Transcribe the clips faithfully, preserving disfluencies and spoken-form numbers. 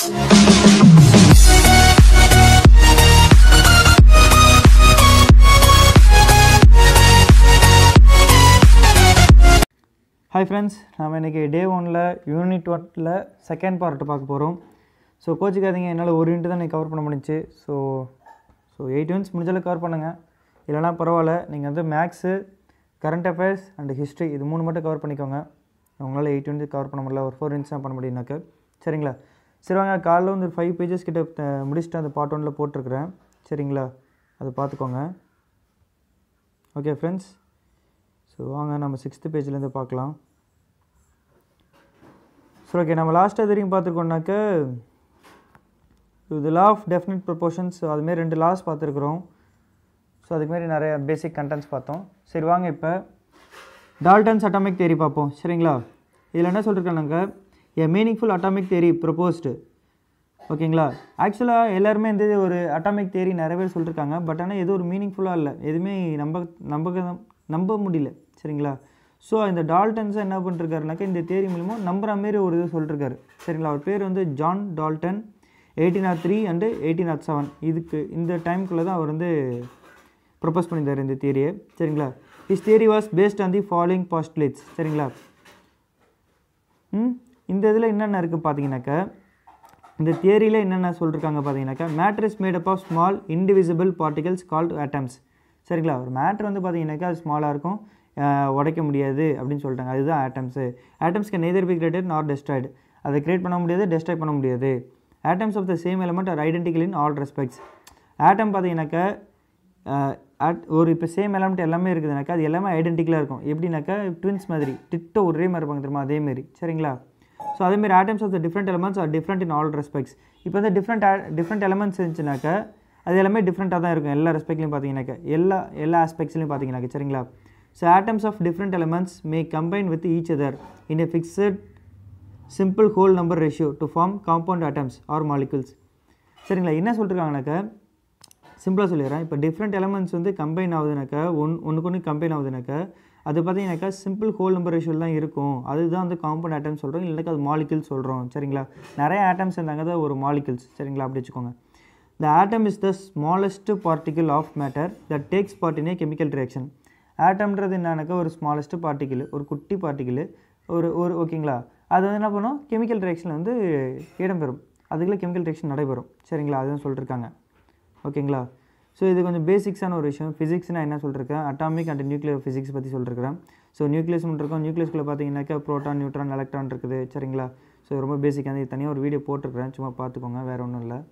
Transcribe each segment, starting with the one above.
Hi friends, நாம இன்னைக்கு டே ஒன்ல யூனிட் ஒன்ல செகண்ட் பார்ட் பார்க்க போறோம். ஸோ கோச்சிக்காதீங்க, என்னால் ஒரு யூனிட் தான் கவர் பண்ண முடிஞ்சிச்சு. ஸோ ஸோ எயிட் யூனிட்ஸ் முடிஞ்சாலும் கவர் பண்ணுங்கள், இல்லைனா பரவாயில்ல. நீங்கள் வந்து maths, current affairs and history இது மூணு மட்டும் கவர் பண்ணிக்கோங்க. உங்களால் எயிட் யூனிட் கவர் பண்ண முடியல, ஒரு ஃபோர் யூனிட்ஸ் தான் பண்ண முடியும்னாக்க சரிங்களா. சரி வாங்க, காலைல வந்து ஒரு ஃபைவ் பேஜஸ் கிட்ட முடிச்சுட்டு அந்த பார்ட் ஒன்ல போட்டிருக்கிறேன் சரிங்களா, அதை பார்த்துக்கோங்க. ஓகே ஃப்ரெண்ட்ஸ், ஸோ வாங்க நம்ம சிக்ஸ்த்து பேஜ்லேருந்து பார்க்கலாம். ஸோ ஓகே, நம்ம லாஸ்ட்டாக தெரியும் பார்த்துருக்கோம்னாக்க இது லா ஆஃப் டெஃபினிட் ப்ரொபோர்ஷன்ஸ், அதுமாரி ரெண்டு லாஸ் பார்த்துருக்குறோம். ஸோ அதுக்குமாரி நிறைய பேசிக் கண்டென்ட்ஸ் பார்த்தோம். சரி வாங்க இப்போ டால்டன்ஸ் அட்டாமிக் தியரி பார்ப்போம் சரிங்களா. இதில் என்ன சொல்லியிருக்காங்க, a meaningful atomic theory proposed. ஓகேங்களா, ஆக்சுவலாக எல்லாருமே வந்து ஒரு அட்டாமிக் தியரி நிறைய பேர் சொல்லியிருக்காங்க, பட் ஆனால் எதுவும் ஒரு மீனிங்ஃபுல்லாக இல்லை, எதுவுமே நம்ப நம்ப நம்ப முடியல சரிங்களா. ஸோ இந்த டால்டன்ஸை என்ன பண்ணிருக்காருனாக்கா இந்த தியரி மூலமாக நம்புற மாரி ஒரு இது சொல்லியிருக்காரு சரிங்களா. அவர் பேர் வந்து John Dalton, eighteen nought three and eighteen nought seven இதுக்கு இந்த டைமுக்குள்ளே தான் அவர் வந்து ப்ரொப்போஸ் பண்ணியிருந்தார் இந்த தியரியை சரிங்களா. Is theory was based on the following postulates சரிங்களா. ம் இந்த இதில் என்னென்ன இருக்குது பார்த்தீங்கன்னாக்கா, இந்த தியரியில் என்னென்ன சொல்லியிருக்காங்க பார்த்தீங்கன்னாக்கா, matter is made up of small indivisible particles called atoms சரிங்களா. ஒரு மேட்ரு வந்து பார்த்தீங்கன்னாக்கா அது ஸ்மாலாக இருக்கும், உடைக்க முடியாது அப்படின்னு சொல்லிட்டாங்க, அதுதான் atoms. Atoms can neither be created nor destroyed, அதை கிரியேட் பண்ண முடியாது, டெஸ்ட்ராய் பண்ண முடியாது. Atoms of the same element are identical in all respects. Atom பார்த்தீங்கன்னாக்கா ஒரு இப்போ சேம் எலமெண்ட் எல்லாமே இருக்குதுனாக்கா அது எல்லாமே ஐடென்டிக்கலாக இருக்கும். எப்படின்னாக்கா ட்வின்ஸ் மாதிரி டிட்டோ ஒரே மாதிரி இருப்பாங்க தெரியுமா, அதேமாரி சரிங்களா. ஸோ அதேமாரி atoms of the different elements are different in all respects. இப்போ வந்து டிஃப்ரெண்ட் டிஃப்ரெண்ட் எலமெண்ட்ஸ் இருந்துச்சுனாக்கா அது எல்லாமே டிஃப்ரெண்ட்டாக தான் இருக்கும் எல்லா ரெஸ்பெக்ட்லையும் பார்த்தீங்கன்னாக்கா, எல்லா எல்லா ஆஸ்பெக்ட்ஸ்லையும் பார்த்தீங்கன்னாக்கா சரிங்களா. So atoms of different elements may combine with each other in a fixed simple whole number ratio to form compound atoms or molecules சரிங்களா. என்ன சொல்லிருக்காங்கனாக்கா, சிம்பிளாக சொல்லிடுறேன். இப்போ டிஃப்ரெண்ட் எலமெண்ட்ஸ் வந்து கம்பைன் ஆகுதுனாக்கா, ஒன் ஒன்றுக்கு ஒன்று கம்பைன் ஆகுதுனாக்கா அது பார்த்தீங்கன்னாக்கா சிம்பிள் ஹோல் நம்பர் ரேஷியோவில் தான் இருக்கும், அதுதான் வந்து காம்பவுண்ட் ஆட்டம்ஸ் சொல்கிறோம், இல்லைனாக்கா அது மாலிகுல்ஸ் சொல்கிறோம் சரிங்களா. நிறைய ஆட்டம்ஸ் இருந்தாங்க தான் ஒரு மாலிகுல்ஸ் சரிங்களா, அப்படி வச்சுக்கோங்க. The atom is the smallest particle of matter that takes part in a chemical reaction. ஆட்டம்ன்றது என்னன்னாக்கா ஒரு ஸ்மாலஸ்ட் பார்ட்டிக்கிள், ஒரு குட்டி பார்ட்டிக்கிள், ஒரு ஒரு ஓகேங்களா. அது வந்து என்ன பண்ணும், கெமிக்கல் ரியாக்ஷனில் வந்து இடம்பெறும், அதுக்குள்ளே கெமிக்கல் ரியாக்ஷன் நடைபெறும் சரிங்களா, அதுதான் சொல்லியிருக்காங்க ஓகேங்களா. ஸோ இது கொஞ்சம் பேசிக்ஸான ஒரு விஷயம். ஃபிசிக்ஸ்னால் என்ன சொல்லியிருக்கேன், அட்டாமிக் அண்ட் நியூக்ளியர் ஃபிசிக்ஸ் பற்றி சொல்லியிருக்கிறேன். ஸோ நியூக்ளியஸ் இருக்கும், நியூக்ளியஸ்குள்ளே பார்த்தீங்கன்னாக்கா ப்ரோட்டான், நியூட்ரான், எலக்ட்ரான் இருக்குது சரிங்களா. ஸோ ரொம்ப பேசிக்காக இது தனியாக ஒரு வீடியோ போட்டிருக்கிறேன், சும்மா பார்த்துக்கோங்க, வேறு ஒன்றும் இல்லை.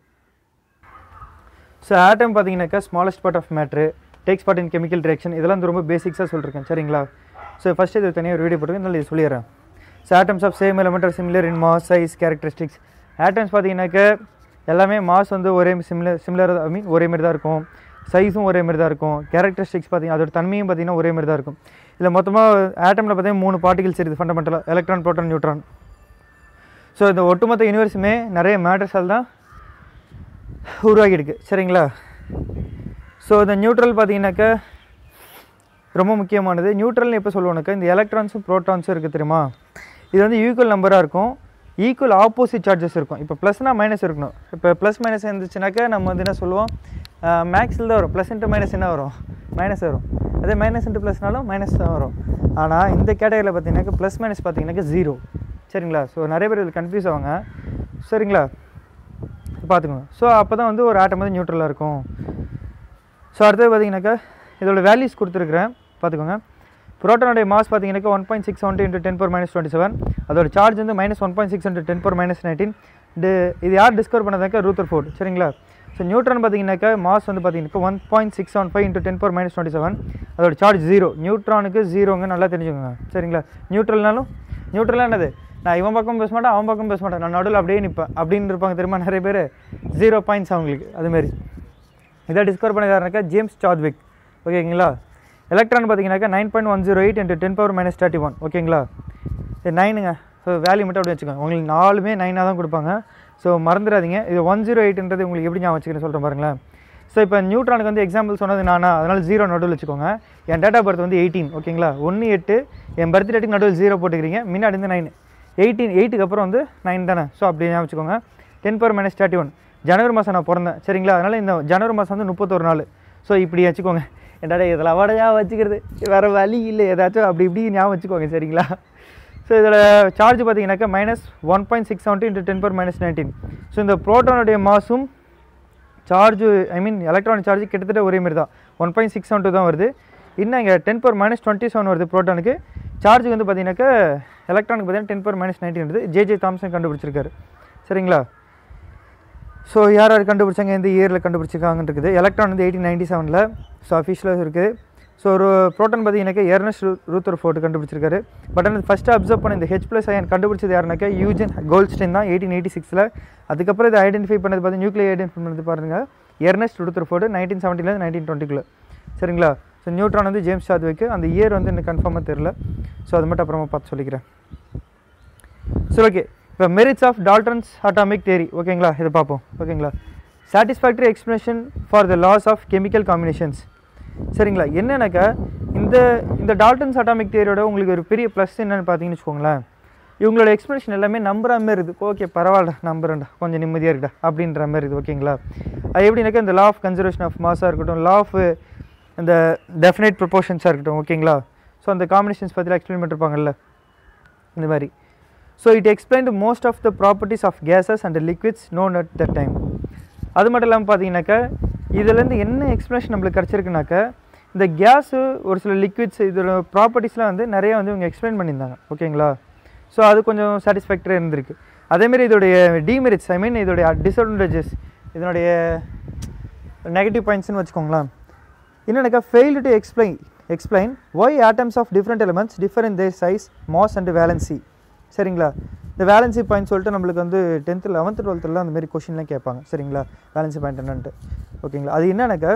ஸோ ஆட்டம் பார்த்தீங்கன்னாக்கா smallest part of matter, takes part in chemical reaction, இதெல்லாம் வந்து ரொம்ப பேசிக்ஸாக சொல்லியிருக்கேன் சரிங்களா. ஸோ ஃபஸ்ட்டு இது தனியாக ஒரு வீடியோ போட்டுருக்கேன், அதனால் இது சொல்லிடுறேன். So atoms of same element are similar in mass, size, characteristics. Atoms பார்த்தீங்கன்னாக்கா எல்லாமே மாஸ் வந்து ஒரே சிமிலர் சிமிலர் ஐ மீன் ஒரே மாதிரி தான் இருக்கும், சைஸும் ஒரே மாதிரி தான் இருக்கும், கேரக்டரிஸ்டிக்ஸ் பார்த்தீங்கன்னா அதோட தன்மையும் பார்த்தீங்கன்னா ஒரே மாதிரி தான் இருக்கும். இதில் மொத்தமாக ஆட்டமில் பார்த்தீங்கன்னா மூணு பார்ட்டிகல்ஸ் இருக்குது ஃபண்டமெண்டலாக, எலக்ட்ரான், ப்ரோட்டான், நியூட்ரான். ஸோ இந்த ஒட்டுமொத்த யூனிவர்ஸுமே நிறைய மேட்டர்ஸால் தான் உருவாகியிருக்கு சரிங்களா. ஸோ இந்த நியூட்ரல் பார்த்தீங்கன்னாக்கா ரொம்ப முக்கியமானது. நியூட்ரல்னு எப்போ சொல்லுவோம்னாக்கா, இந்த எலக்ட்ரான்ஸும் ப்ரோட்டான்ஸும் இருக்குது தெரியுமா, இது வந்து ஈக்குவல் நம்பராக இருக்கும், ஈக்குவல் ஆப்போசிட் சார்ஜஸ் இருக்கும். இப்போ ப்ளஸ்னால் மைனஸ் இருக்கணும், இப்போ ப்ளஸ் மைனஸ் இருந்துச்சுனாக்கா நம்ம வந்து என்ன சொல்லுவோம், மேக்ஸில் தான் வரும், ப்ளஸ் இன்ட்டு மைனஸ் என்ன வரும், மைனஸ் வரும். அதே மைனஸ் இன்ட்டு ப்ளஸ்னாலும் மைனஸ் தான் வரும். ஆனால் இந்த கேட்டகரியில் பார்த்தீங்கன்னாக்கா ப்ளஸ் மைனஸ் பார்த்தீங்கன்னாக்கா ஜீரோ சரிங்களா. ஸோ நிறைய பேர் இதில் கன்ஃபியூஸ் ஆவாங்க சரிங்களா, பார்த்துக்கோங்க. ஸோ அப்போ தான் வந்து ஒரு ஆட்டம் வந்து நியூட்ரலாக இருக்கும். ஸோ அடுத்தது பார்த்தீங்கன்னாக்கா இதோட வேல்யூஸ் கொடுத்துருக்குறேன் பார்த்துக்கோங்க. புரோட்டானுடைய மாஸ் பார்த்தீங்கன்னாக்கா one point six seventy into ten power minus twenty seven, அதோட சார்ஜ் வந்து minus one point six into ten power minus nineteen. இது இது யார் டிஸ்கவர் பண்ணதாக்கா, ரூதர்ஃபோர்ட் சரிங்களா. ஸோ நியூட்ரான் பார்த்தீங்கன்னாக்கா மாஸ் வந்து பார்த்தீங்கன்னாக்கா one point six seven five into ten power minus twenty seven, அதோட சார்ஜ் ஜீரோ. நியூட்ரானுக்கு ஜீரோங்க, நல்லா தெரிஞ்சுக்கோங்க சரிங்களா. நியூட்ரல்னாலும் நியூட்ரலாக என்னது, நான் இவன் பக்கம் பேச மாட்டேன், அவன் பக்கம் பேச மாட்டேன், நான் நடுவில் அப்படியே நிற்பேன் அப்படின்னு இருப்பாங்க தெரியுமா நிறைய பேர், ஜீரோ பாயிண்ட்ஸ் அவங்களுக்கு. அதுமாரி இதை டிஸ்கவர் பண்ணிக்காரனாக்கா ஜேம்ஸ் சாட்விக் ஓகேங்களா. எலக்ட்ரான் பார்த்தீங்கன்னாக்கா nine point one zero eight into ten power minus thirty one ஓகேங்களா. இது நைனுங்க, ஸோ வேல்யூ மட்டும் அப்படி வச்சுக்கோங்க, உங்களுக்கு நாலுமே நைனாக தான் கொடுப்பாங்க. ஸோ மறந்துடாதீங்க, இது ஒன் ஜீரோ எயிட்ன்றது உங்களுக்கு எப்படி ஞாபகம் வச்சுக்கிறேன் சொல்கிறேன் பாருங்களேன். ஸோ இப்போ நியூட்ரானுக்கு வந்து எக்ஸாம்பிள் சொன்னது நானா, அதனால் ஜீரோ நடுவில் வச்சுக்கோங்க. என் டேட் ஆஃப் பர்த் வந்து எயிட்டீன் ஓகேங்களா, ஒன்று எட்டு என் பர்த் டேட்டுக்கு நடுவில் ஜீரோ போட்டுக்கிறீங்க, முன்னாடி வந்து நைன், எயிட்டீன் எயிட்டுக்கு அப்புறம் வந்து நைன் தானே, ஸோ அப்படி ஞாபகம் வச்சுக்கோங்க. Ten power minus thirty one ஜனவரி மாதம் நான் பிறந்தேன் சரிங்களா. அதனால் இந்த ஜனவரி மாதம் வந்து முப்பத்தொரு நாள். ஸோ இப்படி வச்சுக்கோங்க. என்னடா இதில் அவடையா வச்சுக்கிறது வேறு வழி இல்லை, ஏதாச்சும் அப்படி இப்படி ஞாபகம் வச்சுக்கோங்க சரிங்களா. ஸோ இதில் சார்ஜ் பார்த்தீங்கன்னாக்கா minus one point six seventy into ten power minus nineteen. So இந்த ப்ரோட்டானுடைய மாஸும் charge I mean electronic charge கிட்டத்தட்ட ஒரே மாதிரி தான், one point six seven two தான் வருது. இன்னும் இங்கே ten power minus twenty seven வருது ப்ரோட்டானுக்கு. சார்ஜ் வந்து பார்த்தீங்கன்னாக்கா எலக்ட்ரானிக் பார்த்தீங்கன்னா டென் பவர் மைனஸ் நைன்டீன் வருது. ஜே ஜே தாம்சன் கண்டுபிடிச்சிருக்காரு சரிங்களா. ஸோ யார் யார் கண்டுபிடிச்சாங்க, எந்த இயரில் கண்டுபிடிச்சிருக்காங்கன்னு இருக்குது. எலக்ட்ரான் வந்து எயிட்டீன் நைன்ட்டி செவனில் ஸோ அஃபிஷியலாக இருக்குது. ஸோ ஒரு ப்ரோட்டான் பார்த்தீங்கன்னாக்கா எர்னஸ்ட் ரூதர்ஃபோர்ட் கண்டுபிடிச்சிருக்காரு. பட் ஆனால் ஃபஸ்ட்டு அப்சர்வ் பண்ண இந்த ஹெச் ப்ளஸ் அயன் கண்டுபிடிச்சது யாருனாக்கா யூஜன் கோல்ட்ஸ்டைன் தான் எயிட்டீன் எயிட்டி சிக்ஸில். அதுக்கப்புறம் இதை ஐடென்டிஃபை பண்ணது பார்த்து நியூக்ளியர் ஐடென்டிஃபை பண்ணது பாருங்கள் எர்னஸ்ட் ரூதர்ஃபோர்ட் நைன்டீன் செவன்ட்டிலேருந்து நைன்டீன் டுவெண்ட்டிக்குள்ளே சரிங்களா. ஸோ நியூட்ரான் வந்து ஜேம்ஸ் சாத்விக். அந்த இயர் வந்து எனக்கு கன்ஃபார்மாக தெரில. ஸோ அது மட்டும் அப்புறமா பார்த்து சொல்லிக்கிறேன். சரி ஓகே. இப்போ merits of Dalton's atomic theory ஓகேங்களா, இதை பார்ப்போம் ஓகேங்களா. Satisfactory explanation for the laws of chemical combinations சரிங்களா. என்னன்னாக்கா இந்த இந்த டால்டன்ஸ் அட்டாமிக் தியரியோட உங்களுக்கு ஒரு பெரிய ப்ளஸ் என்னென்னு பார்த்தீங்கன்னு வச்சுக்கோங்களேன், இவங்களோட எக்ஸ்பிளனேஷன் எல்லாமே நம்புற மாதிரி இருக்குது. ஓகே பரவாயில்ல நம்புறேன்டா, கொஞ்சம் நிம்மதியாக இருக்குடா அப்படின்ற மாதிரி இருக்குது ஓகேங்களா. அது எப்படின்னாக்கா இந்த லா ஆஃப் கன்சர்வேஷன் ஆஃப் மாஸாக இருக்கட்டும், லா ஆஃப் இந்த டெஃபினைட் ப்ரொபோர்ஷன்ஸாக இருக்கட்டும் ஓகேங்களா. ஸோ அந்த காம்பினேஷன்ஸ் பற்றிலாம் எக்ஸ்பிளைன் பண்ணிருப்பாங்கல்ல இந்த மாதிரி. So it explained most of the properties of gases and liquids known at the time. அது மட்டும் இல்லாமல் பார்த்தீங்கன்னாக்கா இதுலேருந்து என்ன எக்ஸ்பிளனேஷன் நம்மளுக்கு கிடச்சிருக்குனாக்கா இந்த கேஸு ஒரு சில லிக்விட்ஸ் இதோட ப்ராப்பர்ட்டிஸ்லாம் வந்து நிறையா வந்து இவங்க எக்ஸ்பிளைன் பண்ணியிருந்தாங்க ஓகேங்களா. ஸோ அது கொஞ்சம் சாட்டிஸ்ஃபேக்டரியாக இருந்திருக்கு. அதேமாரி இதோடைய டிமெரிட்ஸ் ஐ மீன் இதோடைய டிஸ்அட்வான்டேஜஸ் இதனுடைய நெகட்டிவ் பாயிண்ட்ஸ்னு வச்சுக்கோங்களேன். என்னென்னாக்கா fail to explain explain why atoms of different elements differ in their size mass and valency சரிங்களா. இந்த வேலன்சி பாயிண்ட் சொல்லிட்டு நம்மளுக்கு வந்து டென்த்து லெவன்த்து டுவெல்த்தில் அந்த மாதிரி கொஷின்லாம் கேட்பாங்க சரிங்களா. வேலன்சி பாயிண்ட் என்னன்ட்டு ஓகேங்களா. அது என்னன்னாக்கா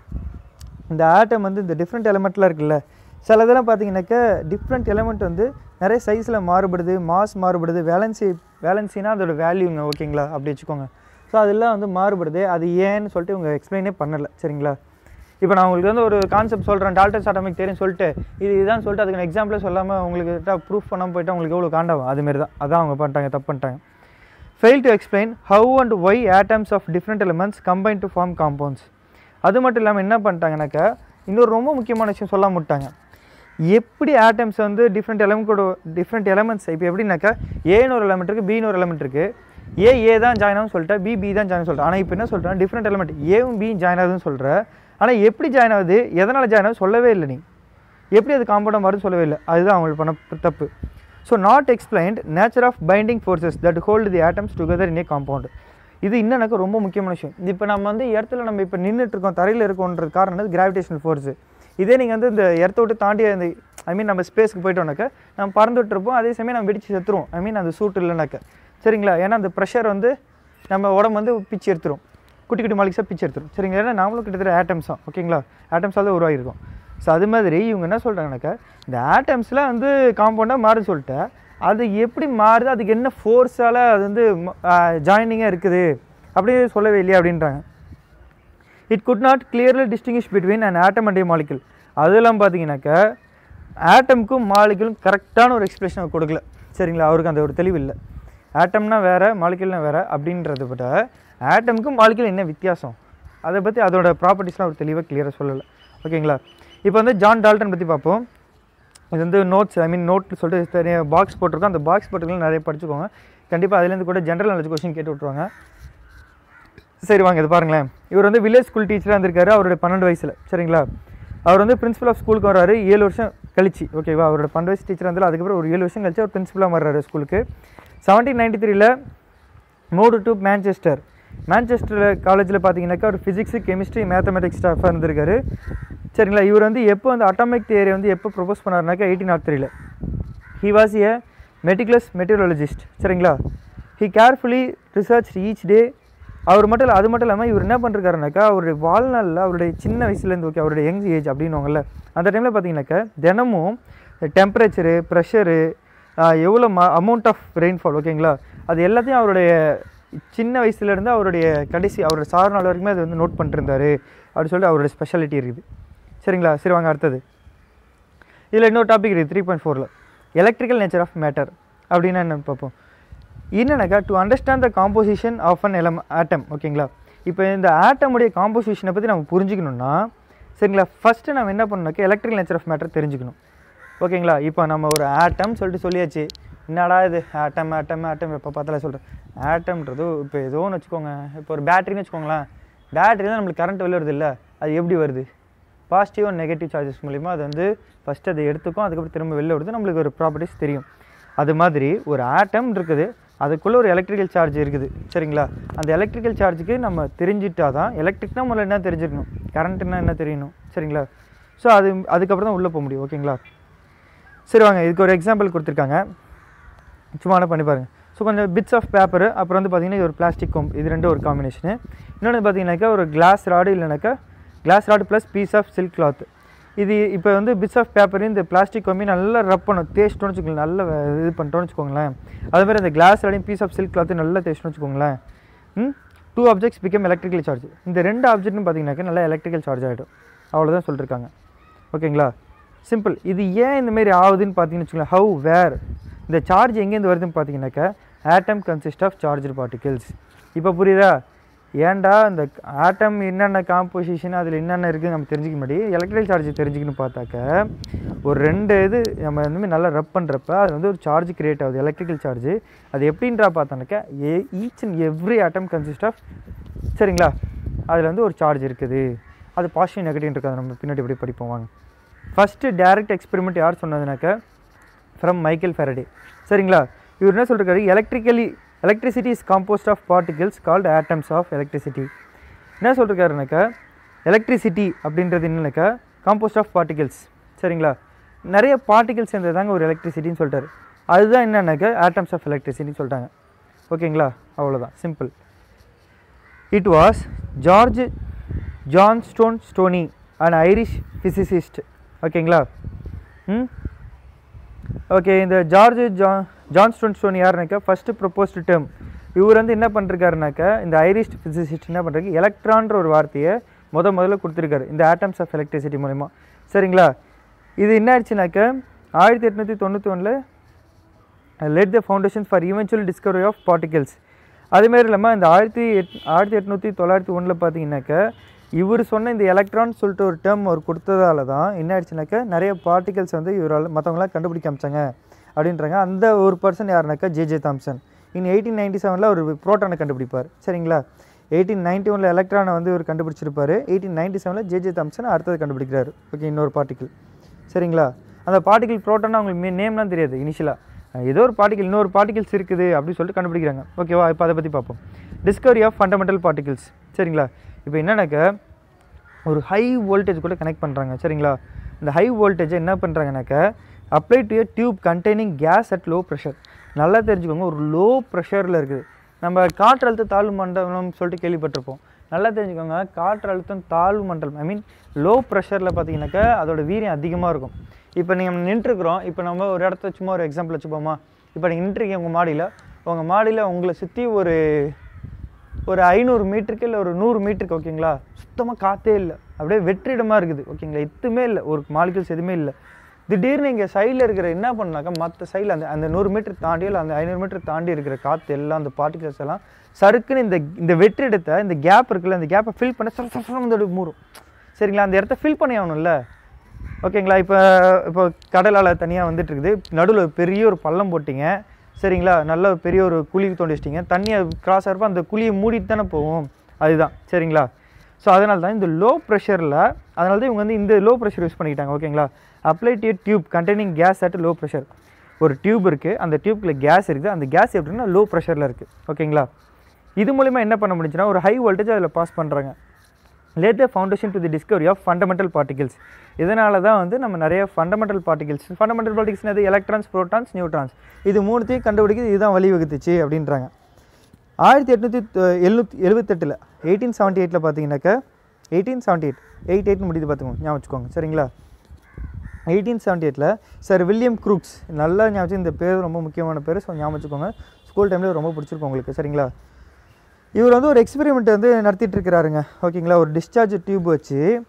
இந்த ஆட்டம் வந்து இந்த டிஃப்ரெண்ட் எலிமெண்ட்லாம் இருக்குல்ல, சில இதெல்லாம் பார்த்தீங்கன்னாக்கா டிஃப்ரெண்ட் எலிமெண்ட் வந்து நிறைய சைஸில் மாறுபடுது, மாஸ் மாறுபடுது. வேலன்சி வேலன்சினா அதோட வேல்யூங்க ஓகேங்களா அப்படி வச்சுக்கோங்க. ஸோ அதெல்லாம் வந்து மாறுபடுது. அது ஏன்னு சொல்லிட்டு இவங்க எக்ஸ்பிளைனே பண்ணலை சரிங்களா. இப்போ நான் உங்களுக்கு வந்து ஒரு கான்செப்ட் சொல்கிறேன் டால்டன்ஸ் அட்டாமிக் தியரின்னு சொல்லிட்டு இது இதுதான் சொல்லிட்டு அதுக்கு எக்ஸாம்பிளே சொல்லாமல் உங்களுக்கு ப்ரூஃப் பண்ணாமல் போய்ட்டு உங்களுக்கு எவ்வளோ காண்டாகும் அதுமாரி தான். அதான் அவங்க பண்ணிட்டாங்க, தப்பு பண்ணிட்டாங்க. Fail to explain how and why atoms of different elements combine to form compounds. அது மட்டும் இல்லாமல் என்ன பண்ணிட்டாங்கனாக்கா இன்னொரு ரொம்ப முக்கியமான விஷயம் சொல்ல முட்டாங்க. எப்படி ஆட்டம்ஸ் வந்து டிஃப்ரெண்ட் எலிமெண்ட்டோட டிஃப்ரெண்ட் எலிமெண்ட்ஸ் இப்போ எப்படின்னாக்கா ஏன்னு ஒரு எலிமெண்ட் இருக்குது, பின்னு ஒரு எலிமெண்ட் இருக்குது. ஏ ஏ தான் ஜாயின் ஆகும்னு சொல்லிட்டேன், பி பி தான் ஜாயின் சொல்லிட்டேன். ஆனால் இப்போ என்ன சொல்கிறேன், டிஃப்ரெண்ட் எலிமெண்ட் ஏவும் பியும் ஜாயின் ஆகுதுன்னு சொல்கிறேன். ஆனால் எப்படி ஜாயின் ஆகுது, எதனால் ஜாயின் ஆகுது சொல்லவே இல்லை. நீ எப்படி அது காம்பவுண்டாக மாறுன்னு சொல்லவே இல்லை. அதுதான் அவங்களுக்கு பண்ண தப்பு. So not explained nature of binding forces that hold the atoms together in a compound. இது இன்னும் ரொம்ப முக்கியமான விஷயம். இப்போ நம்ம வந்து இடத்துல நம்ம இப்போ நின்றுட்டு இருக்கோம், தரையில் இருக்கோன்றது காரணம் கிராவிடேஷனல் ஃபோர்ஸு. இதே நீங்கள் வந்து இந்த இடத்த விட்டு தாண்டி அந்த ஐ மீன் நம்ம ஸ்பேஸ்க்கு போய்ட்டோம்னாக்கா நம்ம பறந்துட்டு இருப்போம், அதே சமயம் நம்ம வெடிச்சு செத்துருவோம். ஐ மீன் அந்த சூட் இல்லைனாக்கா சரிங்களா. ஏன்னா அந்த ப்ரெஷர் வந்து நம்ம உடம்பு வந்து பிச்சு எடுத்துரும், குட்டி குட்டி மாலிக்ஸாக பிச்சு எடுத்துரும் சரிங்களா. ஏன்னா நாமளும் கிட்டத்தட்ட ஆட்டம்ஸ் தான் ஓகேங்களா, ஆட்டம்ஸால் தான் உருவாகிருக்கும். ஸோ அது மாதிரி இவங்க என்ன சொல்கிறாங்கனாக்கா இந்த ஆட்டம்ஸ்லாம் வந்து காம்பவுண்டாக மாறுன்னு சொல்லிட்டு அது எப்படி மாறுது, அதுக்கு என்ன ஃபோர்ஸால் அது வந்து ஜாயினிங்காக இருக்குது அப்படின்னு சொல்லவே இல்லையா அப்படின்றாங்க. It could not clearly distinguish between and atom and a molecule. அதெல்லாம் பார்த்தீங்கன்னாக்கா ஆட்டமுக்கும் மாலிகுலும் கரெக்டான ஒரு எக்ஸ்பிளேஷன் கொடுக்கல சரிங்களா. அவருக்கு அந்த ஒரு தெளிவு இல்லை. ஆட்டம்னா வேறு மாலிகுல்னா வேறு அப்படின்றத விட ஆட்டமுக்கும் மாலிகுல் என்ன வித்தியாசம் அதை பற்றி அதோட ப்ராப்பர்ட்டிஸ்லாம் ஒரு தெளிவாக கிளியராக சொல்லலை ஓகேங்களா. இப்போ வந்து ஜான் டால்டன் பற்றி பார்ப்போம். இது வந்து நோட்ஸ் ஐ மீன் நோட்னு சொல்லிட்டு நிறைய பாக்ஸ் போட்டிருக்கோம். அந்த பாக்ஸ் போட்டுக்கலாம் நிறைய படிச்சுக்கோங்க. கண்டிப்பாக அதுலேருந்து கூட ஜென்ரல் நாலேஜ் கொஸ்டின் கேட்டு விட்ருவாங்க. சரி வாங்க இது பாருங்களேன். இவர் வந்து வில்லேஜ் ஸ்கூல் டீச்சராக இருந்திருக்காரு அவருடைய பன்னெண்டு வயசில் சரிங்களா. அவர் வந்து பிரின்சிபல் ஆஃப் ஸ்கூலுக்கு வர்றாரு ஏழு வருஷம் கழிச்சு ஓகேவா. அவரோட பன்னெண்டு வயசு டீச்சராக இருந்தாலும் அதுக்கப்புறம் ஒரு ஏழு வருஷம் கழிச்சு அவர் பிரின்சிபலாக வர்றாரு ஸ்கூலுக்கு. செவன்டீன் நைன்டி த்ரீல மூடு டு மேன்செஸ்டர். மேன்செஸ்டர் காலேஜில் பார்த்தீங்கன்னாக்கா ஒரு ஃபிசிக்ஸு கெமிஸ்ட்ரி மேத்தமெட்டிக்ஸ் ஸ்டாஃபாக இருந்திருக்காரு சரிங்களா. இவர் வந்து எப்போ வந்து அட்டாமிக் தியரி வந்து எப்போ ப்ரொபோஸ் பண்ணாருனாக்கா எயிட்டீன் நாட் த்ரீல. He was a meticulous meteorologist சரிங்களா. He carefully research each day. அவர் மட்டும் இல்லை அது மட்டும் இல்லாமல் இவர் என்ன பண்ணுறாருனாக்கா அவருடைய வாழ்நாளில் அவருடைய சின்ன வயசுலேருந்து ஓகே அவருடைய யங் ஏஜ் அப்படின்னுவாங்கல்ல அந்த டைமில் பார்த்தீங்கன்னாக்கா தினமும் டெம்பரேச்சரு ப்ரெஷரு எவ்வளோ ம அமௌண்ட் ஆஃப் ரெயின்ஃபால் ஓகேங்களா அது எல்லாத்தையும் அவருடைய சின்ன வயசுலேருந்து அவருடைய கடைசி அவருடைய சார் நாள் வரைக்குமே அது வந்து நோட் பண்ணிருந்தார் அப்படின்னு சொல்லிட்டு அவருடைய ஸ்பெஷாலிட்டி இருக்குது சரிங்களா. சரி வாங்க அடுத்தது. இதில் இன்னொரு டாபிக் இருக்குது த்ரீ பாயிண்ட் ஃபோரில் எலக்ட்ரிக்கல் நேச்சர் ஆஃப் மேட்டர் அப்படின்னா என்னென்னு பார்ப்போம். என்னன்னாக்கா to understand the composition of an எலம் ஆட்டம் ஓகேங்களா. இப்போ இந்த ஆட்டமுடைய காம்போசிஷனை பற்றி நம்ம புரிஞ்சுக்கணுன்னா சரிங்களா, ஃபஸ்ட்டு நம்ம என்ன பண்ணணும்னாக்கா எலக்ட்ரிக்கல் நேச்சர் ஆஃப் மேட்டர் தெரிஞ்சுக்கணும் ஓகேங்களா. இப்போ நம்ம ஒரு ஆட்டம் சொல்லிட்டு சொல்லியாச்சு, என்னடா இது ஆட்டம் ஆட்டம் ஆட்டம் எப்போ பார்த்தாலும் சொல்கிறேன். ஆட்டம்ன்றது இப்போ ஏதோ ஒன்று வச்சுக்கோங்க, இப்போ ஒரு பேட்டரின்னு வச்சுக்கோங்களேன். பேட்டரி தான் நம்மளுக்கு கரண்ட் வெளில வருது இல்லை, அது எப்படி வருது? பாசிட்டிவ் அண்ட் நெகட்டிவ் சார்ஜஸ் மூலிமா அது வந்து ஃபஸ்ட்டு அதை எடுத்துக்கும், அதுக்கப்புறம் திரும்ப வெளில வருது, நம்மளுக்கு ஒரு ப்ராப்பர்ட்டிஸ் தெரியும். அது மாதிரி ஒரு ஆட்டம் இருக்குது, அதுக்குள்ளே ஒரு எலக்ட்ரிக்கல் சார்ஜ் இருக்குது சரிங்களா. அந்த எலக்ட்ரிக்கல் சார்ஜுக்கு நம்ம தெரிஞ்சிட்டா தான், எலக்ட்ரிக்னா முதல்ல என்ன தெரிஞ்சிருக்கணும், கரண்ட்னா என்ன தெரியணும் சரிங்களா. ஸோ அது அதுக்கப்புறம் தான் உள்ளே போக முடியும் ஓகேங்களா. சரி வாங்க, இதுக்கு ஒரு எக்ஸாம்பிள் கொடுத்துருக்காங்க, சும்மா என்ன பண்ணி பாருங்கள். ஸோ கொஞ்சம் பிட்ஸ் ஆஃப் பேப்பரு, அப்புறம் வந்து பார்த்திங்கன்னா இது ஒரு பிளாஸ்டிக் கொம்பு, இது ரெண்டும் ஒரு காம்பினேஷனு. இன்னொன்று பார்த்தீங்கன்னாக்கா ஒரு கிளாஸ் ராடு இல்லைனாக்கா glass rod plus piece of silk cloth. இது இப்போ வந்து பிட்ஸ் ஆஃப் பேப்பரையும் இந்த பிளாஸ்டிக் கொம்பையும் நல்லா ரப் பண்ணும், தேய்ச்சிட்டோன்னு வச்சுக்கோங்களேன், நல்லா இது பண்ணிட்டோன்னு வச்சுக்கோங்களேன். அதுமாதிரி அந்த கிளாஸ் ராடையும் பீஸ் ஆஃப் சில்க் கிளாத்தையும் நல்லா தேய்ச்சிட்டோன்னு வச்சுக்கோங்களேன். Hmm two objects become electrical charge. இந்த ரெண்டு ஆப்ஜெக்ட்னு பார்த்தீங்கன்னாக்கா நல்லா எலக்ட்ரிக்கல் சார்ஜ் ஆகிடும், அவ்வளோதான் சொல்லியிருக்காங்க ஓகேங்களா. சிம்பிள். இது ஏன் இந்தமாரி ஆகுதுன்னு பார்த்தீங்கன்னு வச்சுக்கோங்களேன், ஹவு வேர் இந்த சார்ஜ் எங்கேருந்து வருதுன்னு பார்த்தீங்கன்னாக்கா atom consist of charged particles. இப்போ புரியுதா? ஏன்டா இந்த ஆட்டம் என்னென்ன காம்போசிஷன் அதில் என்னென்ன இருக்குது நம்ம தெரிஞ்சிக்க முடியாது, எலக்ட்ரிக்கல் சார்ஜ் தெரிஞ்சுக்கணும்னு பார்த்தாக்க ஒரு ரெண்டு இது நம்ம வந்து நல்லா ரப் பண்ணுறப்ப அது வந்து ஒரு சார்ஜ் கிரியேட் ஆகுது, எலக்ட்ரிக்கல் சார்ஜ். அது எப்படின்றா பார்த்தானாக்கா a each and every atom consist of சரிங்களா, அதில் வந்து ஒரு சார்ஜ் இருக்குது, அது பாசிட்டிவ் நெகட்டிவ் இருக்காது, நம்ம பின்னாடி எப்படி படிப்போம் வாங்க. ஃபஸ்ட்டு டைரக்ட் எக்ஸ்பெரிமெண்ட் யார் சொன்னதுனாக்கா ஃப்ரம் மைக்கேல் ஃபேரடே சரிங்களா. இவர் என்ன சொல்லிருக்காரு, electrically electricity is composed of particles called atoms of electricity. என்ன சொல்லிருக்காருனாக்கா எலக்ட்ரிசிட்டி அப்படின்றது என்னன்னாக்கா காம்போஸ்ட் ஆஃப் பார்ட்டிகல்ஸ் சரிங்களா, நிறைய பார்ட்டிகல்ஸ் சேர்ந்தது தாங்க ஒரு எலக்ட்ரிசிட்டின்னு சொல்லிட்டாரு. அதுதான் என்னன்னாக்கா ஆட்டம்ஸ் ஆஃப் எலக்ட்ரிசிட்டின்னு சொல்லிட்டாங்க ஓகேங்களா. அவ்வளோதான் simple. It was George Johnstone Stoney and Irish physicist ஓகேங்களா. ம் ஓகே, இந்த ஜார்ஜ் ஜா ஜான்ஸ்டோன் ஸ்டோனி யாருனாக்கா ஃபஸ்ட்டு ப்ரொப்போஸ்டு டேர்ம். இவர் வந்து என்ன பண்ணுறாருனாக்கா இந்த ஐரிஷ் ஃபிசிசிஸ்ட் என்ன பண்ணுறாரு, எலக்ட்ரான்ற ஒரு வார்த்தையை முத முதல்ல கொடுத்துருக்காரு இந்த ஆட்டம்ஸ் ஆஃப் எலக்ட்ரிசிட்டி மூலிமா சரிங்களா. இது என்ன ஆயிடுச்சுனாக்கா ஆயிரத்தி எட்நூற்றி தொண்ணூற்றி ஒன்றில் laid the foundation for eventual discovery of particles. அதேமாரி இல்லாமல் இந்த ஆயிரத்தி எட் ஆயிரத்தி எட்நூற்றி தொள்ளாயிரத்தி ஒன்றில் பார்த்தீங்கன்னாக்கா இவர் சொன்ன இந்த எலக்ட்ரான் சொல்லிட்டு ஒரு டேர்ம் அவர் கொடுத்ததால தான் என்ன ஆயிடுச்சுனாக்கா நிறைய பார்ட்டிகல்ஸ் வந்து இவரால் மற்றவங்களாம் கண்டுபிடிக்க அமைச்சாங்க அப்படின்றாங்க. அந்த ஒரு பர்சன் யாருனாக்கா J J Thomson. In eighteen ninety செவனில் ஒரு ப்ரோட்டானை கண்டுபிடிப்பார் சரிங்களா. எயிட்டீன் நைன்டி ஒனில் எலக்ட்ரானை வந்து இவர் கண்டுபிடிச்சிருப்பார். எயிட்டீன் நைன்டி செவனில் ஜே ஜே தாம்சன் அடுத்தது கண்டுபிடிக்கிறாரு ஓகே இன்னொரு பார்ட்டிகல் சரிங்களா. அந்த பார்ட்டிகல் ப்ரோட்டானா அவங்களுக்கு நேம்லாம் தெரியாது இனிஷியலாக, ஏதோ ஒரு பார்ட்டிகல் இன்னொரு பார்ட்டிகல்ஸ் இருக்குது அப்படின்னு சொல்லிட்டு கண்டுபிடிக்கிறாங்க ஓகேவா. இப்போ அதை பற்றி பார்ப்போம். டிஸ்கவரி ஆஃப் ஃபண்டமெண்டல் பார்ட்டிகல்ஸ் சரிங்களா. இப்போ என்னன்னாக்கா ஒரு ஹை வோல்டேஜ் கூட கனெக்ட் பண்ணுறாங்க சரிங்களா. இந்த ஹை வோல்டேஜை என்ன பண்ணுறாங்கனாக்கா apply to a tube containing gas at low pressure. நல்லா தெரிஞ்சுக்கோங்க, ஒரு லோ ப்ரெஷரில் இருக்குது. நம்ம காற்றழுத்த தாழ்வு மண்டலம் சொல்லிட்டு கேள்விப்பட்டிருப்போம். நல்லா தெரிஞ்சுக்கோங்க, காற்றழுத்தம் தாழ்வு மண்டலம் ஐ மீன் லோ ப்ரெஷரில் பார்த்தீங்கன்னாக்கா அதோட வீரியம் அதிகமாக இருக்கும். இப்போ நீங்கள் நின்றுருக்குறோம், இப்போ நம்ம ஒரு இடத்த சும்மா ஒரு எக்ஸாம்பிள் வச்சுப்போமா. இப்போ நீங்கள் நின்றுருக்கீங்க உங்கள் மாடியில், உங்கள் மாடியில் உங்களை சுற்றி ஒரு ஒரு ஐநூறு மீட்டருக்கு இல்லை ஒரு நூறு மீட்டருக்கு ஓகேங்களா சுத்தமாக காற்றே இல்லை, அப்படியே வெற்றிடமாக இருக்குது ஓகேங்களா, எதுவுமே இல்லை, ஒரு மாலிகூல்ஸ் எதுவுமே இல்லை. திடீர்னு இங்கே சைடில் இருக்கிற என்ன பண்ணாக்கா மற்ற சைடில் அந்த அந்த நூறு மீட்டர் தாண்டி இல்லை அந்த ஐநூறு மீட்டர் தாண்டி இருக்கிற காற்று எல்லாம் அந்த பார்ட்டிகல்ஸ் எல்லாம் சறுக்குன்னு இந்த இந்த வெற்றிடத்தை இந்த கேப் இருக்குல்ல இந்த கேப்பை ஃபில் பண்ண சர சரம் மூறும் சரிங்களா. அந்த இடத்த ஃபில் பண்ணி ஆகணும்ல ஓகேங்களா. இப்போ இப்போ கடலால் தனியாக வந்துட்டு இருக்குது, நடுவில் பெரிய ஒரு பள்ளம் போட்டிங்க சரிங்களா, நல்ல பெரிய ஒரு குழி தோண்டி வச்சிட்டிங்க, தண்ணியை கிராஸ் ஆகிறப்ப அந்த குழியை மூடிட்டு தானே போவோம், அதுதான் சரிங்களா. ஸோ அதனால தான் இந்த லோ ப்ரெஷரில் அதனால தான் இவங்க வந்து இந்த லோ ப்ரெஷர் யூஸ் பண்ணிக்கிட்டாங்க ஓகேங்களா. Apply to tube containing gas at low pressure. ஒரு டியூப் இருக்குது, அந்த டியூப்பில் கேஸ் இருக்குது, அந்த கேஸ் எப்படின்னா லோ ப்ரெஷரில் இருக்குது ஓகேங்களா. இது மூலிமா என்ன பண்ண முடிஞ்சுன்னா ஒரு ஹை வோல்டேஜ் அதில் பாஸ் பண்ணுறாங்க. Laid the foundation to the discovery of fundamental particles. இதனால தான் வந்து நம்ம நிறைய ஃபண்டமெண்டல் பார்ட்டிகல்ஸ் ஃபண்டமெண்டல் பார்ட்டிகல்ஸ் எது எலக்ட்ரான்ஸ் ப்ரோட்டான்ஸ் நியூட்ரான்ஸ் இது மூணுத்தையும் கண்டுபிடிக்கிறது இதுதான் வழிவகுத்துச்சு அப்படின்றாங்க. ஆயிரத்தி எட்நூற்றி எழுநூற்றி எழுபத்தெட்டில் எயிட்டீன் செவன்ட்டி எயிட்டில் பார்த்தீங்கன்னாக்கா எயிட்டீன் செவன்ட்டி எயிட் எயிட் எயிட்னு முடிது பார்த்துக்கோங்க, ஞாபகம் வச்சுக்கோங்க சரிங்களா. எயிட்டீன் செவன்ட்டி எயிட்டில் சார் வில்லியம் க்ரூக்ஸ், நல்லா ஞாபகம், இந்த பேர் ரொம்ப முக்கியமான பேர், ஸோ ஞாபகம் வச்சுக்கோங்க, ஸ்கூல் டைமில் ரொம்ப பிடிச்சிருக்கும் உங்களுக்கு சரிங்களா. இவர் வந்து ஒரு எக்ஸ்பெரிமெண்ட் வந்து நடத்திட்டு இருக்கிறாருங்க ஓகேங்களா. ஒரு டிஸ்சார்ஜ் டியூப் வச்சு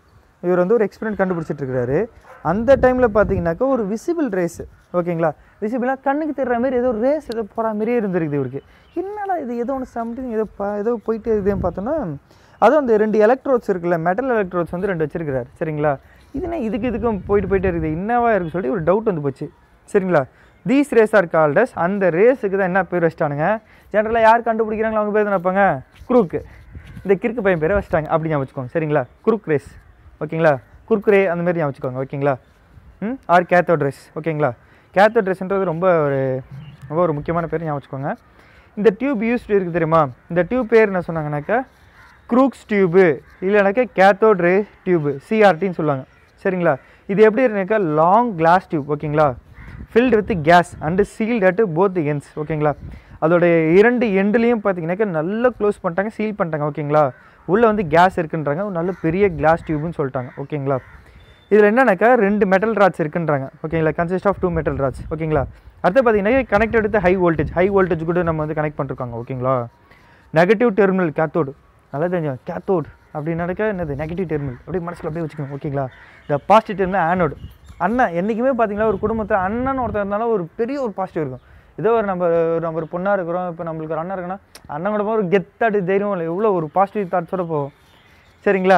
இவர் வந்து ஒரு எக்ஸ்பெரிமெண்ட் கண்டுபிடிச்சிட்டு இருக்காரு. அந்த டைமில் பார்த்தீங்கன்னாக்கா ஒரு விசிபிள் ரேஸ், ஓகேங்களா, விசிபிளாக கண்ணுக்கு தெரிகிற மாதிரி ஏதோ ரேஸ் ஏதோ போகிற மாதிரியே இருந்திருக்குது இவருக்கு. என்னடா இது ஏதோ ஒன்று சம்திங் ஏதோ பா ஏதோ போயிட்டு இருக்குதுன்னு பார்த்தோன்னா, அதுவும் அந்த ரெண்டு எலக்ட்ரோட்ஸ் இருக்குல்ல, மெட்டல் எலக்ட்ரோட்ஸ் வந்து ரெண்டு வச்சிருக்கிறார். சரிங்களா, இதுனா இதுக்கு இதுக்கும் போயிட்டு போயிட்டே இருக்குது, என்னவா இருக்குன்னு சொல்லி ஒரு டவுட் வந்து போச்சு. சரிங்களா, தீஸ் ரேஸ் ஆர் கால்டஸ், அந்த ரேஸுக்கு தான் என்ன பேர் வச்சிட்டானுங்க, ஜென்ரலாக யார் கண்டுபிடிக்கிறாங்களோ அவங்க பேர் தான் வைப்பாங்க, குரூக்கு. இந்த கிறுக்கு பையன் பேரை வச்சிட்டாங்க, அப்படி ஞாபகம் வச்சுக்கோங்க. சரிங்களா, குரூக் ரேஸ், ஓகேங்களா, குர்குரே அந்த மாதிரி ஞாபகம் வச்சுக்கோங்க. ஓகேங்களா, ம் ஆர் கேத்தோட் ரேஸ். ஓகேங்களா, கேத்தோட் ரேஸ்ன்றது ரொம்ப ஒரு ரொம்ப ஒரு முக்கியமான பேர் ஞாபகம் வச்சுக்கோங்க. இந்த டியூப் யூஸ்டு இருக்குது தெரியுமா, இந்த டியூப் பேர் என்ன சொன்னாங்கன்னாக்கா க்ரூக்ஸ் டியூபு, இல்லைனாக்கா கேத்தோட் ரே டியூபு, சிஆர்டின்னு சொல்லுவாங்க. சரிங்களா, இது எப்படி இருக்குனாக்கா லாங் கிளாஸ் டியூப், ஓகேங்களா, filled with gas and sealed at both ends. ஓகேங்களா, அதோடைய இரண்டு எண்டுலேயும் பார்த்தீங்கன்னாக்கா நல்லா க்ளோஸ் பண்ணிட்டாங்க, சீல் பண்ணிட்டாங்க. ஓகேங்களா, உள்ளே வந்து கேஸ் இருக்குன்றாங்க, ஒரு நல்ல பெரிய கிளாஸ் டியூப்னு சொல்லிட்டாங்க. ஓகேங்களா, இதில் என்னன்னாக்கா ரெண்டு மெட்டல் ராட்ஸ் இருக்குன்றாங்க. ஓகேங்களா, consist of two metal rods. ஓகேங்களா, அடுத்து பார்த்தீங்கன்னா connected with high voltage, high voltage கூட நம்ம வந்து கனெக்ட் பண்ணிருக்காங்க. ஓகேங்களா, நெகட்டிவ் டெர்மினல் கேத்தோடு, நல்லா தெரிஞ்சோம் கேத்தோடு அப்படின்னாக்கா என்னது நெகட்டிவ் டெர்மினல், அப்படியே மனசில் அப்படியே வச்சுக்கணும். ஓகேங்களா, இந்த பாசிட்டிவ் டெர்மினல் ஆனோடு. அண்ணன் என்றைக்குமே பார்த்தீங்கன்னா ஒரு குடும்பத்தில் அண்ணன் ஒருத்தர் இருந்தாலும் ஒரு பெரிய ஒரு பாசிட்டிவ் இருக்கும். ஏதோ ஒரு நம்ம நம்ம ஒரு பொண்ணாக இருக்கிறோம், இப்போ நம்மளுக்கு ஒரு அண்ணன் இருக்குன்னா அண்ணன் கூட போக ஒரு கெத்தாட்டு தைரியம் இல்லை, எவ்வளோ ஒரு பாசிட்டிவ் தாட்ஸோடு போகும். சரிங்களா,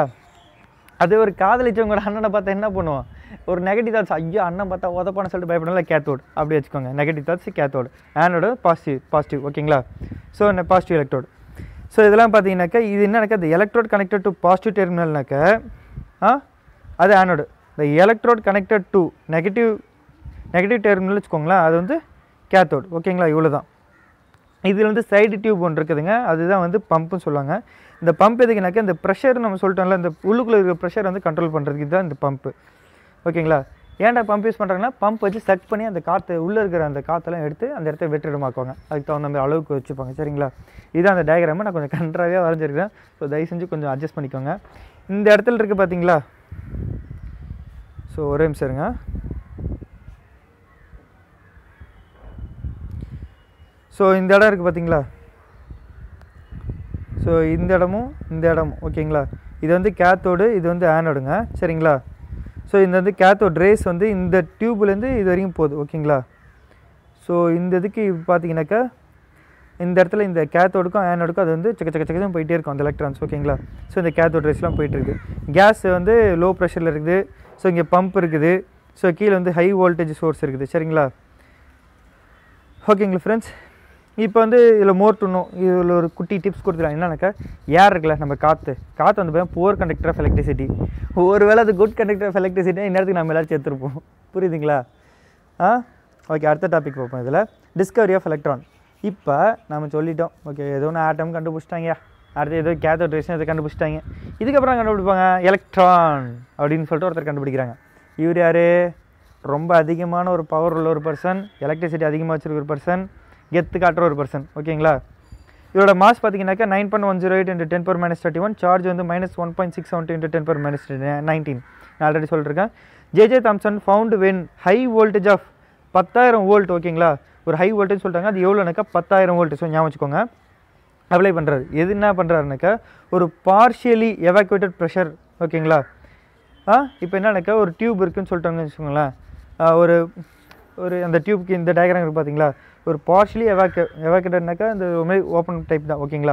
அதே ஒரு காதலிச்சவங்க அண்ணனை பார்த்தா என்ன பண்ணுவோம், ஒரு நெகட்டிவ் தாட்ஸ், ஐயோ அண்ணன் பார்த்தா உதப்பான சொல்லிட்டு பயப்படல, கேத்தோடு அப்படி வச்சுக்கோங்க. Negative that's cathode, anode positive positive. ஓகேங்களா, ஸோ என்ன பாசிட்டிவ் எலக்ட்ரோடு. ஸோ இதெல்லாம் பார்த்தீங்கன்னாக்கா இது என்னன்னாக்கா இந்த எலக்ட்ரோட் கனெக்டட் டு பாசிட்டிவ் டெர்மினல்னாக்கா ஆ அது ஆனோடு, இந்த electrode connected to negative negative terminal வச்சுக்கோங்களேன், அது வந்து கேத்தோடு. ஓகேங்களா, இவ்வளோ தான். இதில் வந்து சைடு டியூப் ஒன்று இருக்குதுங்க, அதுதான் வந்து பம்புன்னு சொல்லுவாங்க. இந்த பம்ப் எதுக்குனாக்கா இந்த ப்ரெஷர் நம்ம சொல்லிட்டோம்ல, இந்த உள்ளுக்குள்ளே இருக்கிற ப்ரெஷர் வந்து கண்ட்ரோல் பண்ணுறதுக்கு தான் இந்த பம்ப்பு. ஓகேங்களா, ஏன்டா பம்ப் யூஸ் பண்ணுறாங்கன்னா பம்ப் வச்சு சக் பண்ணி அந்த காற்று உள்ளே இருக்கிற அந்த காற்றெல்லாம் எடுத்து அந்த இடத்த வெற்றிடமாக்குவாங்க, அதுக்கு தகுந்த மாதிரி அளவுக்கு வச்சுப்பாங்க. சரிங்களா, இதுதான் அந்த டயக்ராமை நான் கொஞ்சம் கன்றாவே வரைஞ்சிருக்கேன். ஸோ தயவு செஞ்சு கொஞ்சம் அட்ஜஸ்ட் பண்ணிக்கோங்க. இந்த இடத்துல இருக்குது பார்த்தீங்களா, ஸோ ஒரே நிமிஷம் இருங்க. ஸோ இந்த இடம் இருக்குது பார்த்தீங்களா, ஸோ இந்த இடமும் இந்த இடமும். ஓகேங்களா, இது வந்து கேத்தோடு, இது வந்து ஆனோடுங்க. சரிங்களா, ஸோ இந்த வந்து கேத்தோட் ரேஸ் வந்து இந்த டியூப்லேருந்து இது வரைக்கும் போகுது. ஓகேங்களா, ஸோ இந்த இதுக்கு பார்த்தீங்கன்னாக்கா இந்த இடத்துல இந்த கேத்தோடுக்கும் ஆனோடுக்கும் அது வந்து சக்க சக்க சக்கம் போயிட்டே இருக்கும் அந்த எலக்ட்ரான்ஸ். ஓகேங்களா, ஸோ இந்த கேத்தோட் ரேஸ்லாம் போயிட்டு இருக்குது. கேஸ் வந்து லோ ப்ரெஷரில் இருக்குது. ஸோ இங்கே பம்ப் இருக்குது. ஸோ கீழே வந்து ஹை வோல்டேஜ் சோர்ஸ் இருக்குது. சரிங்களா, ஓகேங்களா ஃப்ரெண்ட்ஸ், இப்போ வந்து இதில் மோர் டுன்னும் இதில் ஒரு குட்டி டிப்ஸ் கொடுத்துருக்காங்க. என்னன்னாக்கா ஏர் இருக்குல்ல, நம்ம காற்று காற்று வந்து பார்த்தா புவர் கண்டக்டர் ஆஃப் எலக்ட்ரிசிட்டி. ஒரு வேளை அது குட் கண்டக்டர் ஆஃப் எலக்ட்ரிசிட்டி இந்நேரத்துக்கு நம்ம எல்லாரும் சேர்த்துருப்போம். புரியுதுங்களா? ஆ ஓகே, அடுத்த டாபிக் பார்ப்போம். இதில் டிஸ்கவரி ஆஃப் எலக்ட்ரான். இப்போ நம்ம சொல்லிட்டோம், ஓகே, ஏதோ ஒன்று ஆட்டம் கண்டுபிடிச்சிட்டாங்க, அடுத்து ஏதோ கேத்தோட் ரேஸ் இதை கண்டுபிடிச்சிட்டாங்க. இதுக்கப்புறம் கண்டுபிடிப்பாங்க எலக்ட்ரான் அப்படின்னு சொல்லிட்டு ஒருத்தர் கண்டுபிடிக்கிறாங்க. இவர் யார்? ரொம்ப அதிகமான ஒரு பவர் உள்ள ஒரு பர்சன், எலக்ட்ரிசிட்டி அதிகமாக வச்சுருக்க ஒரு பர்சன், கெத்து காட்டுற ஒரு பர்சன். ஓகேங்களா, இதோட மாஸ் பார்த்தீங்கன்னாக்கா nine point one zero eight into ten power minus thirty one, charge வந்து minus one point six seventy into ten power minus nineteen. நான் ஆல்ரெடி சொல்லியிருக்கேன். J J Thomson found when high voltage of பத்தாயிரம் volt. ஓகேங்களா, ஒரு high voltage சொல்லிட்டாங்க, அது எவ்வளோனாக்கா பத்தாயிரம் volt. So ஞாபகம் வச்சுக்கோங்க. அப்ளை பண்ணுறாரு. எது என்ன பண்ணுறாருனாக்கா ஒரு பார்ஷியலி எவாக்குவேட்டட் ப்ரெஷர். ஓகேங்களா, ஆ இப்போ என்னன்னாக்கா ஒரு டியூப் இருக்குதுன்னு சொல்லிட்டாங்கன்னு வச்சுக்கோங்களேன். ஒரு ஒரு அந்த டியூப்க்கு இந்த டயக்ராம் இருக்குது பார்த்தீங்களா, ஒரு பார்ஷியலி எவாக்கு எவாக்குவேட்டட்னாக்கா இந்த மாதிரி ஓப்பன் டைப் தான். ஓகேங்களா,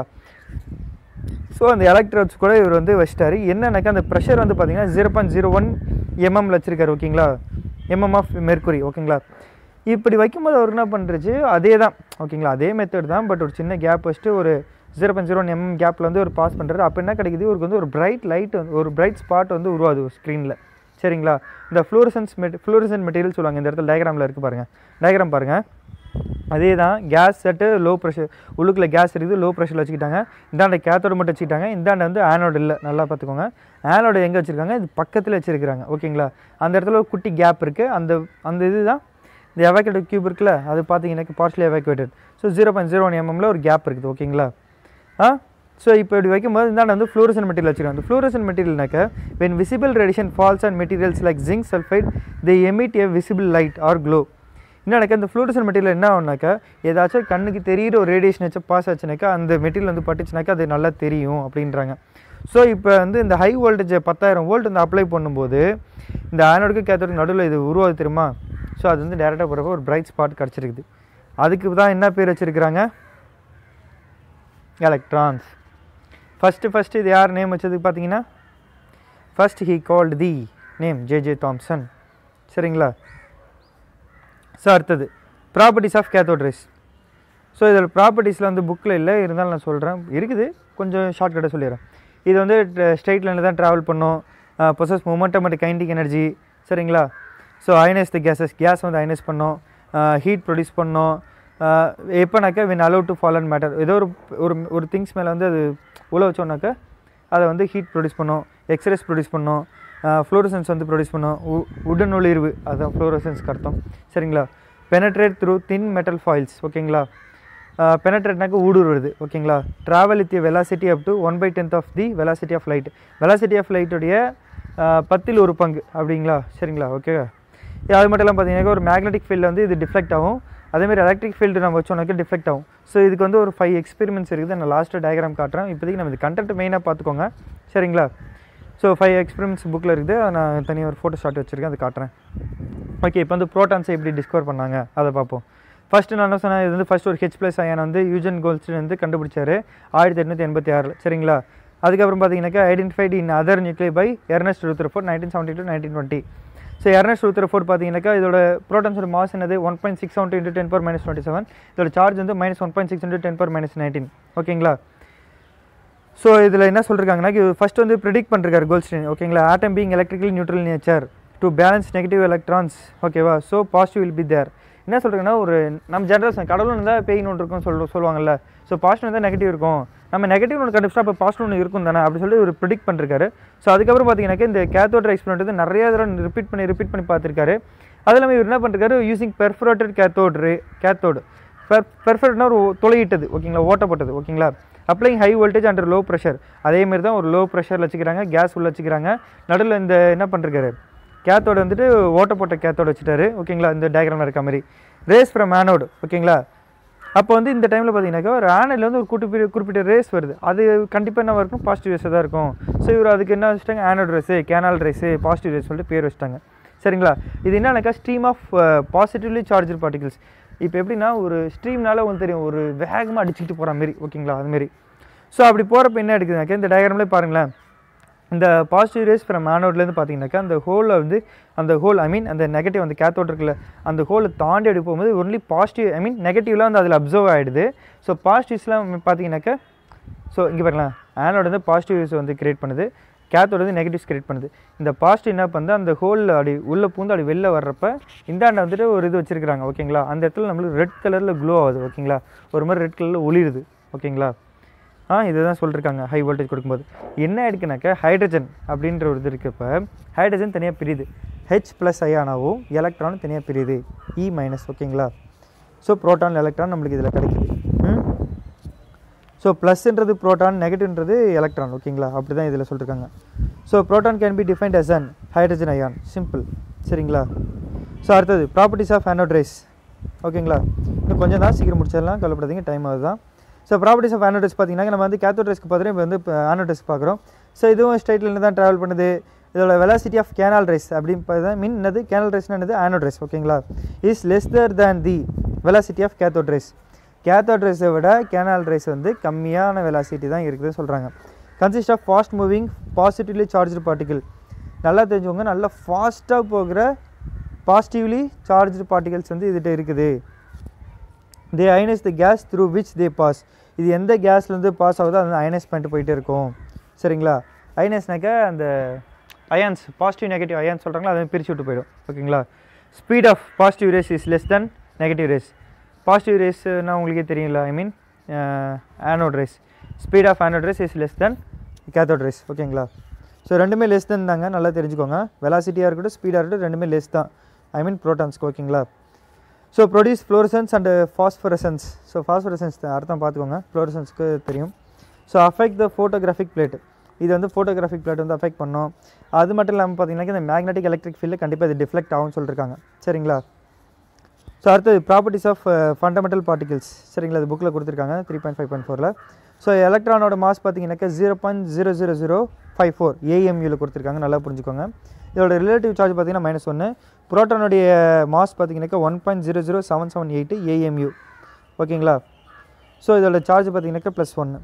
ஸோ அந்த எலக்ட்ரோட்ஸ் கூட இவர் வந்து வச்சிட்டாரு. என்னன்னாக்கா அந்த ப்ரெஷர் வந்து பார்த்தீங்கன்னா ஜீரோ பாயிண்ட் ஜீரோ ஒன் எம்எம்ல வச்சிருக்காரு. ஓகேங்களா, எம்எம் ஆஃப் மெர்க்குரி. ஓகேங்களா, இப்படி வைக்கும்போது அவர் என்ன பண்ணுறச்சு அதே தான். ஓகேங்களா, அதே மெத்தட் தான், பட் ஒரு சின்ன கேப் வச்சுட்டு ஒரு zero point zero one M M கேப்பில் வந்து ஒரு பாஸ் பண்ணுறாரு. அப்போ என்ன கிடைக்குது, இவருக்கு வந்து ஒரு பிரைட் லைட் வந்து ஒரு பிரைட் ஸ்பாட் வந்து உருவாது ஒரு ஸ்க்ரீனில். சரிங்களா, இந்த ஃப்ளூரசன்ஸ் மெட் ஃப்ளூரசன்ட் மெட்டீரியல் சொல்லுவாங்க. இந்த இடத்துல டயக்ராமில் இருக்குது பாருங்கள், டயக்ராம் பாருங்கள். அதே தான் கேஸ் செட்டு லோ ப்ரெஷர், உள்ளுக்குள்ளே கேஸ் இருக்குது, லோ ப்ரெஷரில் வச்சுக்கிட்டாங்க. இந்தாண்ட கேத்தோடு மட்டும் வச்சுக்கிட்டாங்க, இந்தாண்ட வந்து ஆனோடு இல்லை. நல்லா பார்த்துக்கோங்க, ஆனோடு எங்கே வச்சுருக்காங்க, இது பக்கத்தில் வச்சுருக்காங்க. ஓகேங்களா, அந்த இடத்துல ஒரு குட்டி கேப் இருக்குது. அந்த அந்த இது தான் இந்த எவாக்குவேட்டட் கியூப் இருக்குல்ல, அது பார்த்தீங்கன்னா partially evacuated. So zero point zero one எம்எம்ல ஒரு கேப் இருக்குது. ஓகேங்களா, ஆ ஸோ இப்போ இப்படி வைக்கும்போது இந்தாண்ட வந்து ஃப்ளூரசன்ட் மெட்டீரியல் வச்சுருக்காங்க. அந்த ஃப்ளூரசன்ட் மெட்டீரியல்னாக்க when visible radiation falls and materials like zinc sulphide they emit a visible light or glow. இன்னொன்று இந்த ஃப்ளூரசன்ட் மெட்டீரியல் என்ன ஆகுனாக்கா ஏதாச்சும் கண்ணுக்கு தெரியிற ஒரு ரேடியேஷன் வச்சு பாஸ் ஆச்சுனாக்கா அந்த மெட்டீரியல் வந்து பட்டுச்சுனாக்கா அது நல்லா தெரியும் அப்படின்றாங்க. ஸோ இப்போ வந்து இந்த ஹை வோல்டேஜ் பத்தாயிரம் வோல்ட் வந்து அப்ளை பண்ணும்போது இந்த ஆனோடுக்கு கேத்தோடுக்கு நடுவில் இது உருவாது தெரியுமா? ஸோ அது வந்து டேரெக்டாக போகிறப்ப ஒரு பிரைட் ஸ்பாட் கிடச்சிருக்குது. அதுக்கு தான் என்ன பேர் வச்சுருக்கிறாங்க? எலக்ட்ரான்ஸ். ஃபஸ்ட்டு ஃபஸ்ட்டு இது யார் நேம் வச்சதுக்கு பார்த்தீங்கன்னா first he called the name J J Thomson. சரிங்களா? ஸோ அடுத்தது properties of cathode rays. So இதில் ப்ராப்பர்ட்டிஸில் வந்து புக்கில் இல்லை, இருந்தாலும் நான் சொல்கிறேன், இருக்குது, கொஞ்சம் ஷார்ட்கட்டாக சொல்லிடுறேன். இது வந்து ஸ்ட்ரெயிட் லைனில் தான் ட்ராவல் பண்ணும், possess momentum and kinetic energy. சரிங்களா? So ionise the gases, gas வந்து அயனைஸ் பண்ணோம், ஹீட் ப்ரொடியூஸ் பண்ணோம். எப்போனாக்கா when allow to fall and matter, ஏதோ ஒரு ஒரு ஒரு திங்ஸ் மேலே வந்து அது உள்ள வச்சோன்னாக்கா அதை வந்து ஹீட் ப்ரொடியூஸ் பண்ணோம், எக்ஸ்ரேஸ் ப்ரொடியூஸ் பண்ணோம், ஃப்ளோரசன்ஸ் வந்து ப்ரொடியூஸ் பண்ணோம், உடன் ஒளிர்வு, அதுதான் ஃப்ளோரசன்ஸ்க்கு அர்த்தம். சரிங்களா? Penetrate through thin metal foils. ஓகேங்களா? பெனட்ரேட்னாக்க ஊடுருவது. ஓகேங்களா? Travel with velocity up to one by tenth of the velocity of light. Velocity of லைட்டுடைய பத்தில் ஒரு பங்கு அப்படிங்களா? சரிங்களா? ஓகே. அது மட்டும் இல்லாமல் பார்த்தீங்கன்னா ஒரு மேக்னெட்டிக் ஃபீல்டு வந்து இது டிஃப்ளெக்ட் ஆகும், அதேமாதிரி எலக்ட்ரிக் ஃபீல்டு நம்ம வச்சோன்னாக்கா டிஃப்ளெக்ட் ஆகும். ஸோ இதுக்கு வந்து ஒரு ஃபைவ் எக்ஸ்பெரிமெண்ட்ஸ் இருக்குது, நான் லாஸ்ட்டு டயக்ராம் காட்டுறேன். இப்போதைக்கு நம்ம இது கண்டென்ட் மெயினாக பார்த்துக்கோங்க. சரிங்களா? ஸோ ஃபைவ் எக்ஸ்பெரிமெண்ட்ஸ் புக்கில் இருக்குது, நான் தனியாக ஒரு ஃபோட்டோ ஷாட் வச்சுருக்கேன், அதை காட்டுறேன். ஓகே, இப்போ வந்து ப்ரோட்டான்ஸை எப்படி டிஸ்கவர் பண்ணாங்க அதை பார்ப்போம். ஃபஸ்ட்டு நான் என்ன சொன்னேன், இது வந்து ஃபஸ்ட் ஒரு ஹெச் ப்ளஸ் அயன் வந்து யூஜன் கோல்ஸ்டன் வந்து கண்டுபிடிச்சார் ஆயிரத்தி எட்நூற்றி எண்பத்தி ஆறில். சரிங்களா? அதுக்கப்புறம் பார்த்தீங்கன்னாக்கா identified in other nuclei by Ernest Rutherford nineteen seventy two nineteen twenty. So Ernest Rutherford பார்த்தீங்கன்னாக்கா இதோட ப்ரோட்டான்ஸோட மாஸ் என்னது one point six seven into ten power minus twenty seven. இதோட சார்ஜ் வந்து minus one point six into ten power minus nineteen. ஓகேங்களா? So இதில் என்ன சொல்லிருக்காங்கன்னா ஃபஸ்ட் வந்து ப்ரிடிக்ட் பண்ணிருக்காரு கோல்ஸ்டன். ஓகேங்களா? Atom being electrically neutral nature to balance negative electrons. ஓகேவா? So positive will be there. என்ன சொல்கிறேங்கன்னா ஒரு நம்ம ஜென்ரேஷன் கடவுள் இருந்தால் பேயின் ஒன்று இருக்கும்னு சொல்ல சொல்லுவாங்கல்ல. ஸோ பாசிட்டிவ் இருந்தால் நெகட்டிவ் இருக்கும், நம்ம நெகட்டிவ் ஒன்று கண்டுபிடிச்சா அப்போ பாசிட்டிவ் ஒன்று இருக்கும் தானே அப்படி சொல்லி ஒரு ப்ரிடிக்ட் பண்ணிருக்காரு. ஸோ அதுக்கப்புறம் பார்த்தீங்கன்னாக்கா இந்த கேத்தோட் எக்ஸ்பெரிமெண்ட் வந்து நிறைய தடவை ரிப்பீட் பண்ணி ரிப்பீட் பண்ணி பார்த்துருக்காரு. அது இல்லாமல் இவர் என்ன பண்ணிருக்காரு, using perforated cathode ray cathode பெர் பெர்ஃபரேட்னா ஒரு தொலையிட்டது. ஓகேங்களா? ஓட்டப்பட்டது. ஓகேங்களா? Applying high voltage under low pressure. அதேமாரி தான் ஒரு லோ ப்ரெஷரில் வச்சுக்கிறாங்க, கேஸ் உள்ள வச்சுக்கிறாங்க. நடுவில் இந்த என்ன பண்ணிருக்காரு, கேத்தோடு வந்துட்டு ஓட்டப்பட்ட கேத்தோடு வச்சுட்டாரு. ஓகேங்களா? இந்த டயக்ராமில் இருக்க மாதிரி ரேஸ் ஃப்ரம் ஆனோடு. ஓகேங்களா? அப்போ வந்து இந்த டைமில் பார்த்தீங்கன்னாக்கா ஒரு ஆனோடில் வந்து ஒரு குறிப்பிட்ட குறிப்பிட்ட ரேஸ் வருது, அது கண்டிப்பாக என்ன இருக்கும், பாசிட்டிவ் ரேஸாக தான் இருக்கும். ஸோ இவர் அதுக்கு என்ன வச்சுட்டாங்க, anode rays, canal rays, positive rays சொல்லிட்டு பேர் வச்சுட்டாங்க. சரிங்களா? இது என்னன்னாக்கா stream of positively charge particles. இப்போ எப்படின்னா ஒரு ஸ்ட்ரீம்னால உங்களுக்கு தெரியும் ஒரு வேகமாக அடிச்சுக்கிட்டு போகிற மாரி. ஓகேங்களா? அதுமாரி. ஸோ அப்படி போகிறப்ப என்ன எடுக்குதுனாக்கா இந்த டயக்ராம்லேயே பாருங்களேன், இந்த பாசிட்டிவ் ரேஸ் ஃப்ரம் ஆனோட்லேருந்து பார்த்தீங்கன்னாக்கா அந்த ஹோலில் வந்து அந்த ஹோல் ஐ மீன் அந்த நெகட்டிவ் அந்த கேத்தோட் இருக்குல்ல அந்த ஹோலை தாண்டி எடுக்க போகும்போது ஒன்லி பாசிட்டிவ் ஐ மீன் நெகட்டிவ்லாம் வந்து அதில் அப்சர்வ் ஆகிடுது. ஸோ பாசிட்டிவ்ஸ்லாம் பார்த்தீங்கன்னாக்கா ஸோ இங்கே பாருங்களேன், ஆனோட் வந்து பாசிட்டிவ்ஸ் வந்து கிரியேட் பண்ணுது, கேத்தோட வந்து நெகட்டிவ்ஸ் கிரியேட் பண்ணுது. இந்த பாசிட்டிவ் என்ன பண்ணுது, அந்த ஹோலில் அப்படி உள்ளே பூந்து அப்படி வெளில வர்றப்ப இந்தாண்ட வந்துட்டு ஒரு இது வச்சுருக்காங்க. ஓகேங்களா? அந்த இடத்துல நம்மளுக்கு ரெட் கலரில் க்ளோ ஆகுது. ஓகேங்களா? ஒரு மாதிரி ரெட் கலரில் ஒளிருது. ஓகேங்களா? ஆ இதுதான் சொல்லியிருக்காங்க ஹை வோல்டேஜ் கொடுக்கும்போது. என்ன எடுக்குனாக்கா ஹைட்ரஜன் அப்படின்ற ஒரு இது இருக்கப்போ ஹைட்ரஜன் தனியாக பிரியுது, ஹெச் ப்ளஸ் அயானாவும் எலக்ட்ரானும் தனியாக பிரியுது, இ மைனஸ். ஓகேங்களா? ஸோ ப்ரோட்டான் எலக்ட்ரான் நம்மளுக்கு இதில் கிடைக்குது. ஸோ ப்ளஸ்ன்றது ப்ரோட்டான், நெகட்டிவ்ன்றது எலக்ட்ரான். ஓகேங்களா? அப்படி தான் இதில் சொல்லியிருக்காங்க. So proton can be defined as an hydrogen ion, simple. சரிங்களா? ஸோ அடுத்தது ப்ராப்பர்ட்டிஸ் ஆஃப் ஆனோட் ரேஸ். ஓகேங்களா? இன்னும் கொஞ்சம் தான் சீக்கிரம் முடிச்சிடலாம், கவலைப்படாதீங்க, டைம் ஆகுது தான். So properties of anode rays பார்த்தீங்கன்னா நம்ம வந்து கேத்தோட் ரேஸ்க்கு பார்த்துட்டு இப்போ வந்து ஆனோட் ரேஸ் பார்க்குறோம். ஸோ இதுவும் ஸ்ட்ரைட் லைனில் தான் ட்ராவல் பண்ணுது. இதோட வெலாசிட்டி ஆஃப் கேனால் ரேஸ் அப்படின்னு பார்த்தா மீன் என்னது, கேனால் ரேஸ்னா என்னது, ஆனோட் ரேஸ். ஓகேங்களா? Is lesser than the velocity of cathode rays. Cathode ரேஸை விட கேனால் ரேஸ் வந்து கம்மியான வெலாசிட்டி தான் இருக்குதுன்னு சொல்கிறாங்க. Consist of fast moving positively charged particle. நல்லா தெரிஞ்சுக்கோங்க, நல்லா ஃபாஸ்ட்டாக போகிற பாசிட்டிவ்லி சார்ஜ்டு பார்ட்டிகல்ஸ் வந்து இதுகிட்ட இருக்குது. They ionise the gas through which they pass. இது எந்த கேஸ்லேருந்து பாஸ் ஆகுதோ அது அயனைஸ் பண்ணிட்டு போயிட்டே இருக்கும். சரிங்களா? அயனைஸ்னாக்கா அந்த அயான்ஸ் பாசிட்டிவ் நெகட்டிவ் அயான்ஸ் சொல்கிறாங்களா, அதை பிரித்து விட்டு போயிடும். ஓகேங்களா? Speed of positive rays is less than negative rays. Positive ரேஸ்னால் உங்களுக்கே தெரியல, I mean anode rays. Speed of anode rays is less than cathode rays. ஓகேங்களா? ஸோ ரெண்டுமே லெஸ் தென் தாங்க, நல்லா தெரிஞ்சுக்கோங்க. வெலாசிட்டியாக இருக்கட்டும் ஸ்பீடாக இருக்கட்டும் ரெண்டுமே லெஸ் தான், ஐ மீன் ப்ரோட்டான்ஸ்க்கு. ஓகேங்களா? So produce fluorescence and phosphorescence. So phosphorescence அர்த்தம் பார்த்துக்கோங்க, ஃப்ளோரசன்ஸ்க்கு தெரியும். So affect the photographic plate. இது வந்து ஃபோட்டோகிராஃபிக் பிளேட் வந்து அஃபெக்ட் பண்ணோம். அது மட்டும் இல்லாமல் பார்த்தீங்கன்னா இந்த மேக்னெட்டிக் எலக்ட்ரிக் ஃபீல்டு கண்டிப்பாக இது டிஃப்ளெக்ட் ஆகும்னு சொல்லியிருக்காங்க. சரிங்களா? ஸோ அடுத்தது ப்ராப்பர்ட்டிஸ் ஆஃப் ஃபண்டமெண்டல் பார்ட்டிகல்ஸ் சரிங்களா, அது புக்கில் கொடுத்துருக்காங்க த்ரீ பாயிண்ட் ஃபைவ் பாயிண்ட் ஃபோரில். ஸோ எலக்ட்ரானோட மாஸ் பார்த்தீங்கன்னாக்கா zero point zero zero zero five four ஏஎம்யூவில் கொடுத்துருக்காங்க, நல்லா புரிஞ்சுக்கோங்க. இதோட ரிலேட்டிவ் சார்ஜ் பார்த்தீங்கன்னா மைனஸ் ஒன்று. புரோட்டானுடைய மாஸ் பார்த்தீங்கன்னாக்கா one point zero zero seven seven eight AMU ஓகேங்களா. ஸோ இதோட சார்ஜ் பார்த்தீங்கன்னாக்கா ப்ளஸ் ஒன்று.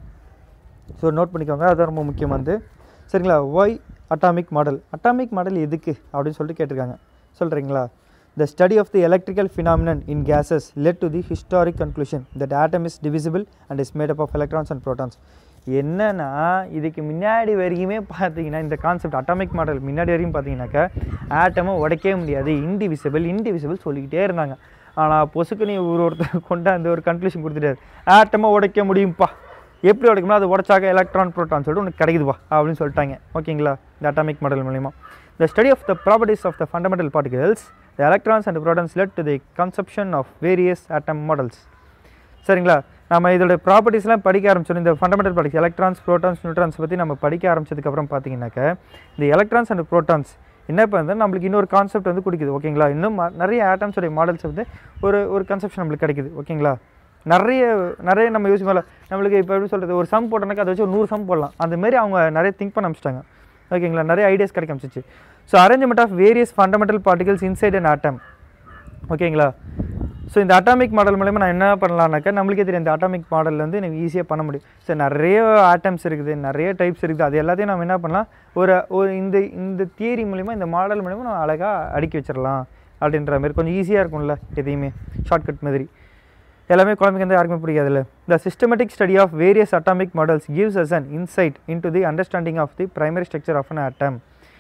ஸோ நோட் பண்ணிக்கோங்க, அதுதான் ரொம்ப முக்கியம் வந்து சரிங்களா. Why atomic model, atomic model எதுக்கு அப்படின்னு சொல்லிட்டு கேட்டிருக்காங்க சொல்கிறீங்களா. The study of the electrical phenomenon in gases led to the historic conclusion that atom is divisible and is made up of electrons and protons. என்னன்னா இதுக்கு முன்னாடி வரைக்குமே பார்த்தீங்கன்னா இந்த கான்செப்ட் அட்டாமிக் மாடல் முன்னாடி வரைக்கும் பார்த்தீங்கன்னாக்கா ஆட்டமை உடைக்கவே முடியாது, இன்டிவிசிபிள் இன்டிவிசிபிள் சொல்லிக்கிட்டே இருந்தாங்க. ஆனால் பொசுக்கு நீ ஒரு ஒருத்தர் கொண்டு அந்த ஒரு கன்க்ளூஷன் கொடுத்துட்டாரு, ஆட்டமை உடைக்க முடியும்ப்பா, எப்படி உடைக்கணும் அது உடைச்சாக்க எலக்ட்ரான் ப்ரோட்டான் சொல்லிட்டு உனக்கு கிடைக்குதுப்பா அப்படின்னு சொல்லிட்டாங்க ஓகேங்களா. இந்த அட்டாமிக் மாடல் மூலிமா the study of the properties of the fundamental particles, the electrons and protons led to the conception of various atom models. சரிங்களா, நம்ம இதோட ப்ராப்பர்ட்டிஸ்லாம் படிக்க ஆரம்பிச்சோம். இந்த fundamental particles electrons protons neutrons பற்றி நம்ம படிக்க ஆரம்பிச்சதுக்கப்புறம் பார்த்தீங்கன்னாக்கா இந்த எலக்ட்ரான்ஸ் அண்ட் ப்ரோட்டான்ஸ் என்ன பண்ணுறது நம்மளுக்கு இன்னொரு கான்செப்ட் வந்து கொடுக்குது ஓகேங்களா. இன்னும் நிறைய ஆட்டம்ஸோடைய மாடல்ஸ் வந்து ஒரு ஒரு கன்செப்ஷன் நம்மளுக்கு கிடைக்குது ஓகேங்களா. நிறைய நிறைய நம்ம யோசிக்கல, நம்மளுக்கு இப்போ எப்படி சொல்கிறது, ஒரு சம் போட்டோன்னாக்கா அதை வச்சு ஒரு நூறு சம் போடலாம், அந்தமாரி அவங்க நிறைய திங்க் பண்ண ஆரம்பிச்சிட்டாங்க ஓகேங்களா. நிறைய ஐடியாஸ் கிடைக்க ஆரம்பிச்சிச்சு. So arrangement of various fundamental particles inside an atom ஓகேங்களா. ஸோ இந்த அட்டாமிக் மாடல் மூலமா நான் என்ன பண்ணலான்னாக்கா நம்மளுக்கே தெரியும் இந்த அட்டாமிக் மாடல் வந்து எனக்கு ஈஸியாக பண்ண முடியும். ஸோ நிறைய ஆட்டம்ஸ் இருக்குது, நிறைய டைப்ஸ் இருக்குது, அது எல்லாத்தையும் நம்ம என்ன பண்ணலாம் ஒரு ஒரு இந்த இந்த தியரி மூலிமா இந்த மாடல் மூலிமா நம்ம அழகாக அடுக்கி வச்சிடலாம் அப்படின்ற மாதிரி கொஞ்சம் ஈஸியாக இருக்கும்ல, எதையுமே ஷார்ட்கட் மாதிரி. எல்லாமே குழந்தைங்க வந்து யாருக்குமே பிடிக்காதுல்ல. The systematic study of various atomic models gives us an insight into the understanding of the primary structure of an atom.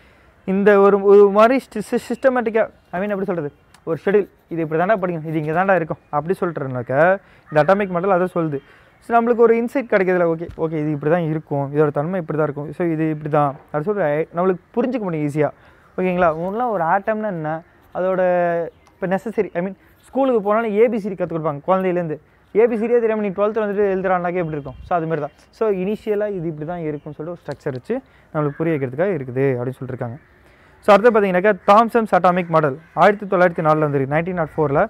இந்த ஒரு ஒரு மாதிரி சிஸ்டமேட்டிக்காக ஐ மீன் எப்படி சொல்கிறது, ஒரு ஷெடியூல் இது இப்படி தாண்டா படிக்கணும், இது இங்கே தாண்டா இருக்கும் அப்படி சொல்லிட்டுருந்தாக்க இந்த அட்டாமிக் மாடல் அதை சொல்லுது. ஸோ நம்மளுக்கு ஒரு இன்சைட் கிடைக்கிறதுல ஓகே ஓகே இது இப்படி தான் இருக்கும், இதோட தன்மை இப்படி தான் இருக்கும், ஸோ இது இப்படி தான் அப்படி சொல்லிட்டு நம்மளுக்கு புரிஞ்சிக்க முடியும் ஈஸியாக ஓகேங்களா. உங்களாம் ஒரு ஆட்டம்னா என்ன, அதோட இப்போ நெசசரி ஐ மீன் ஸ்கூலுக்கு போனாலும் ஏபிசிடி கற்றுக் கொடுப்பாங்க குழந்தையிலேருந்து, ஏபிசிடியே தெரியாமல் நீ டுவெல்த்தில் வந்துட்டு எழுதுறானாக்கே எப்படி இருக்கும். ஸோ அதுமாரி தான். ஸோ இனிஷியலாக இது இப்படி தான் இருக்கும்னு சொல்லிட்டு ஒரு ஸ்ட்ரக்சர் வச்சு நம்மளுக்கு புரிய வைக்கிறதுக்காக இருக்குது அப்படின்னு சொல்லியிருக்காங்க. ஸோ அடுத்து பார்த்தீங்கன்னாக்கா தாம்சன்ஸ் அட்டாமிக் மாடல் ஆயிரத்தி தொள்ளாயிரத்தி நாலில் வந்துருக்கு நைன்டீன் நாட் ஃபோரில்.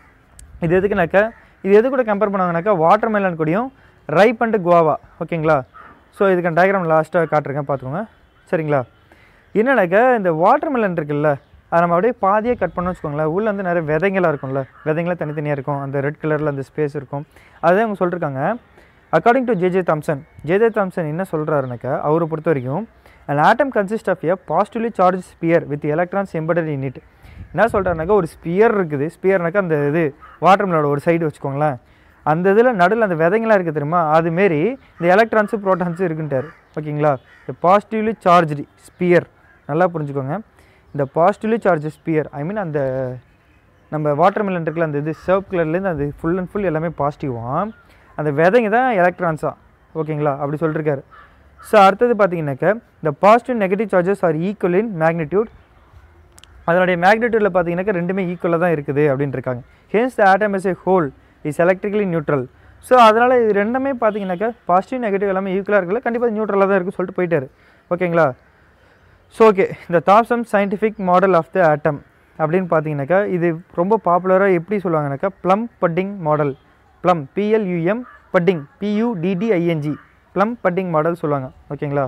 இது எதுக்குனாக்கா இது எது கூட கம்பேர் பண்ணுவாங்கனாக்கா வாட்டர் மெலன் கூடயும் ரைப் அண்டு குவாவா ஓகேங்களா. ஸோ இதுக்கான டயக்ராம் லாஸ்ட்டாக காட்டுறேன் பார்த்துக்கோங்க சரிங்களா. என்னன்னாக்கா இந்த வாட்டர் மெலன் இருக்குல்ல அதை நம்ம அப்படியே பாதியாக கட் பண்ணோன்னு வச்சுக்கோங்களேன், உள்ளே வந்து நிறைய விதைங்களாக இருக்கும்ல, விதைங்களாக தனித்தனியாக இருக்கும், அந்த ரெட் கலரில் அந்த ஸ்பேஸ் இருக்கும். அதுதான் அவங்க சொல்லியிருக்காங்க. According to J J Thomson, J J Thomson என்ன சொல்கிறாருனாக்கா அவரை பொறுத்த வரைக்கும் an atom consists of a positively charged sphere with electrons embedded in it. என்ன சொல்கிறாருனாக்கா ஒரு ஸ்பியர் இருக்குது, ஸ்பியர்னாக்கா அந்த இது வாட்டர் மெலனோட ஒரு சைடு வச்சுக்கோங்களேன், அந்த இதில் நடுவில் அந்த விதைங்களாக இருக்குது தெரியுமா, அதுமாரி இந்த எலக்ட்ரான்ஸு ப்ரோட்டான்ஸு இருக்குன்ட்டார் ஓகேங்களா. இந்த பாசிட்டிவ்லி சார்ஜ்டு ஸ்பியர் நல்லா புரிஞ்சுக்கோங்க. இந்த positively charge sphere I mean அந்த நம்ம வாட்டர் மெலன் இருக்குல்ல அந்த இது சர்வ் கலர்லேருந்து அது ஃபுல் அண்ட் ஃபுல் எல்லாமே பாசிட்டிவாக, அந்த விதைங்க தான் எலக்ட்ரான்ஸாக ஓகேங்களா அப்படி சொல்லியிருக்காரு. ஸோ அடுத்தது பார்த்தீங்கன்னாக்கா இந்த positive negative charges are equal in magnitude, அதனுடைய மேக்னிடியூடில் பார்த்தீங்கன்னாக்கா ரெண்டுமே ஈக்குவலாக தான் இருக்குது அப்படின்னு இருக்காங்க. Hence the atom is a whole is electrically neutral. So அதனால் இது ரெண்டுமே பார்த்தீங்கன்னாக்கா பாசிட்டிவ் நெகட்டிவ் எல்லாமே ஈக்குவலாக இருக்குல்ல, கண்டிப்பாக நியூட்ரலாக தான் இருக்குன்னு சொல்லிட்டு போயிட்டார் ஓகேங்களா. ஸோ ஓகே இந்த Thomson scientific model of the ஆட்டம் அப்படின்னு பார்த்தீங்கன்னாக்கா இது ரொம்ப பாப்புலராக எப்படி சொல்லுவாங்கனாக்கா plum padding model, plum பிஎல்யூஎம் padding பியூடிடிஐஎன்ஜி plum padding model சொல்லுவாங்க ஓகேங்களா.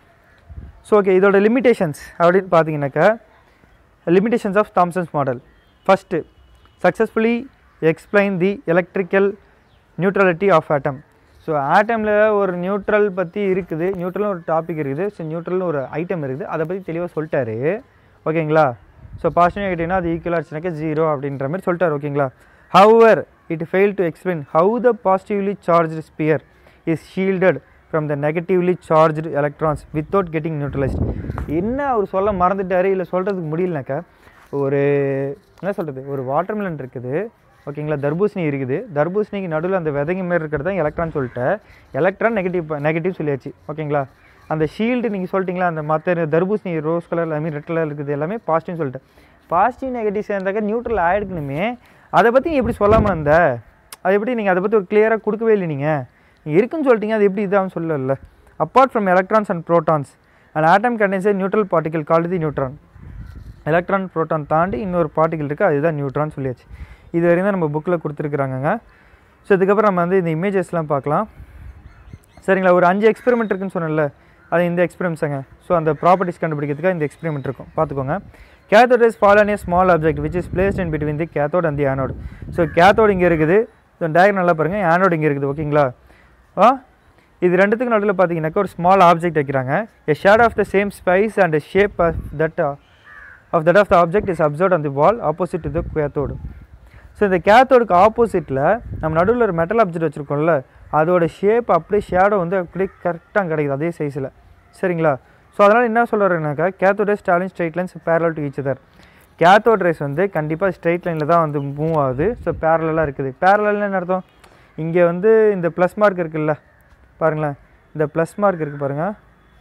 ஸோ ஓகே இதோட லிமிடேஷன்ஸ் அப்படின்னு பார்த்தீங்கன்னாக்கா limitations of Thomson's model. First successfully explain the electrical neutrality of atom. So ஆட்டமில் ஒரு நியூட்ரல் பற்றி இருக்குது, நியூட்ரல்னு ஒரு டாபிக் இருக்குது, ஸோ நியூட்ரல்னு ஒரு ஐட்டம் இருக்குது, அதை பற்றி தெளிவாக சொல்லிட்டாரு ஓகேங்களா. ஸோ பாசிட்டிவ் நெகட்டிவ்னா அது ஈக்குவலாக ஆச்சுனாக்கா ஜீரோ அப்படின்ற மாதிரி சொல்லிட்டார் ஓகேங்களா. However it fail to explain how the positively charged sphere is shielded from the negatively charged electrons without getting neutralised. என்ன அவர் சொல்ல மறந்துட்டார் இல்லை சொல்கிறதுக்கு முடியலனாக்கா, ஒரு என்ன சொல்கிறது ஒரு வாட்டர் மெலன் இருக்குது ஓகேங்களா, தர்பூசணி இருக்குது, தர்பூசணிக்கு நடுவில் அந்த விதைங்க மாரி இருக்கிறது தான் எலக்ட்ரான் சொல்லிட்டு எலக்ட்ரான் நெகட்டிவ் நெகட்டிவ் சொல்லியாச்சு ஓகேங்களா. அந்த ஷீல்டு நீங்கள் சொல்லிட்டீங்களா, அந்த மற்ற தர்பூசணி rose colour I mean red colour இருக்குது எல்லாமே பாசிட்டிவ்னு சொல்லிட்டு, பாசிட்டிவ் நெகட்டிவ் சேர்ந்தாக்க நியூட்ரல் ஆகிடுக்கணுமே, அதை பற்றி எப்படி சொல்லாமல் இருந்த, அதை எப்படி நீங்கள் அதை பற்றி ஒரு கிளியராக கொடுக்கவே இல்லை, நீங்கள் நீங்கள் இருக்குன்னு சொல்லிட்டீங்க, அது எப்படி இதான்னு சொல்லல. Apart from electrons and protons and atom contains a neutral particle called the neutron. Electron proton தாண்டி இன்னொரு பார்ட்டிகல் இருக்குது, அதுதான் நியூட்ரான் சொல்லியாச்சு. இது வரையும் தான் நம்ம புக்கில் கொடுத்துருக்குறாங்கங்க. ஸோ இதுக்கப்புறம் நம்ம வந்து இந்த இமேஜஸ்லாம் பார்க்கலாம். சரிங்களா, ஒரு அஞ்சு எக்ஸ்பெரிமெண்ட் இருக்குன்னு சொன்னேன்ல, அது இந்த எக்ஸ்பெரிமெண்ட்ஸுங்க. ஸோ அந்த ப்ராப்பர்ட்டிஸ் கண்டுபிடிக்கிறதுக்காக இந்த எக்ஸ்பெரிமெண்ட் இருக்கும், பார்த்துக்கோங்க. Cathode rays fall on a small object which is placed in between the cathode and the anode. So cathode இங்கே இருக்குது, ஸோ டயக்ராம் நல்லா பாருங்கள், ஆனோட் இங்கே இருக்குது. ஓகேங்களா, ஆ இது ரெண்டுத்துக்கு நடுவில் பார்த்தீங்கன்னாக்கா ஒரு ஸ்மால் ஆப்ஜெக்ட் வைக்கிறாங்க. A shade of the same spice and shape of that of that of the object is observed on the wall opposite to the cathode. So இந்த கேத்தோடுக்கு ஆப்போசிட்டில் நம்ம நடுவில் ஒரு மெட்டல் ஆப்ஜெக்ட் வச்சுருக்கோம்ல, அதோட ஷேப் அப்படியே ஷேடோ வந்து அப்படியே கரெக்டாக கிடைக்குது அதே சைஸில். சரிங்களா, ஸோ அதனால் என்ன சொல்கிறேன்னாக்கா cathode rays travelling straight lines parallel to each other. Cathode rays வந்து கண்டிப்பாக ஸ்ட்ரைட் லைனில் தான் வந்து மூவ் ஆகுது. ஸோ பேரலாக இருக்குது. பேரலல்னு என்ன அர்த்தம், இங்கே வந்து இந்த ப்ளஸ் மார்க் இருக்குல்ல பாருங்களேன், இந்த ப்ளஸ் மார்க் இருக்குது பாருங்கள்.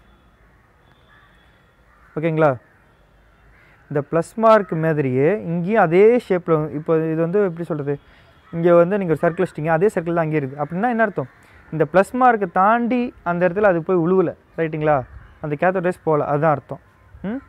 ஓகேங்களா, இந்த ப்ளஸ் மார்க் மாதிரியே இங்கேயும் அதே ஷேப்பில், இப்போ இது வந்து எப்படி சொல்கிறது, இங்கே வந்து நீங்கள் ஒரு சர்க்கிள் வச்சிட்டிங்க, அதே சர்க்கிள் தான் அங்கே இருக்குது. அப்படின்னா என்ன அர்த்தம், இந்த ப்ளஸ் மார்க்கை தாண்டி அந்த இடத்துல அது போய் உழுவலை, ரைட்டுங்களா, அந்த கேத்தோட் ரேஸ் போகல, அதுதான் அர்த்தம். ம்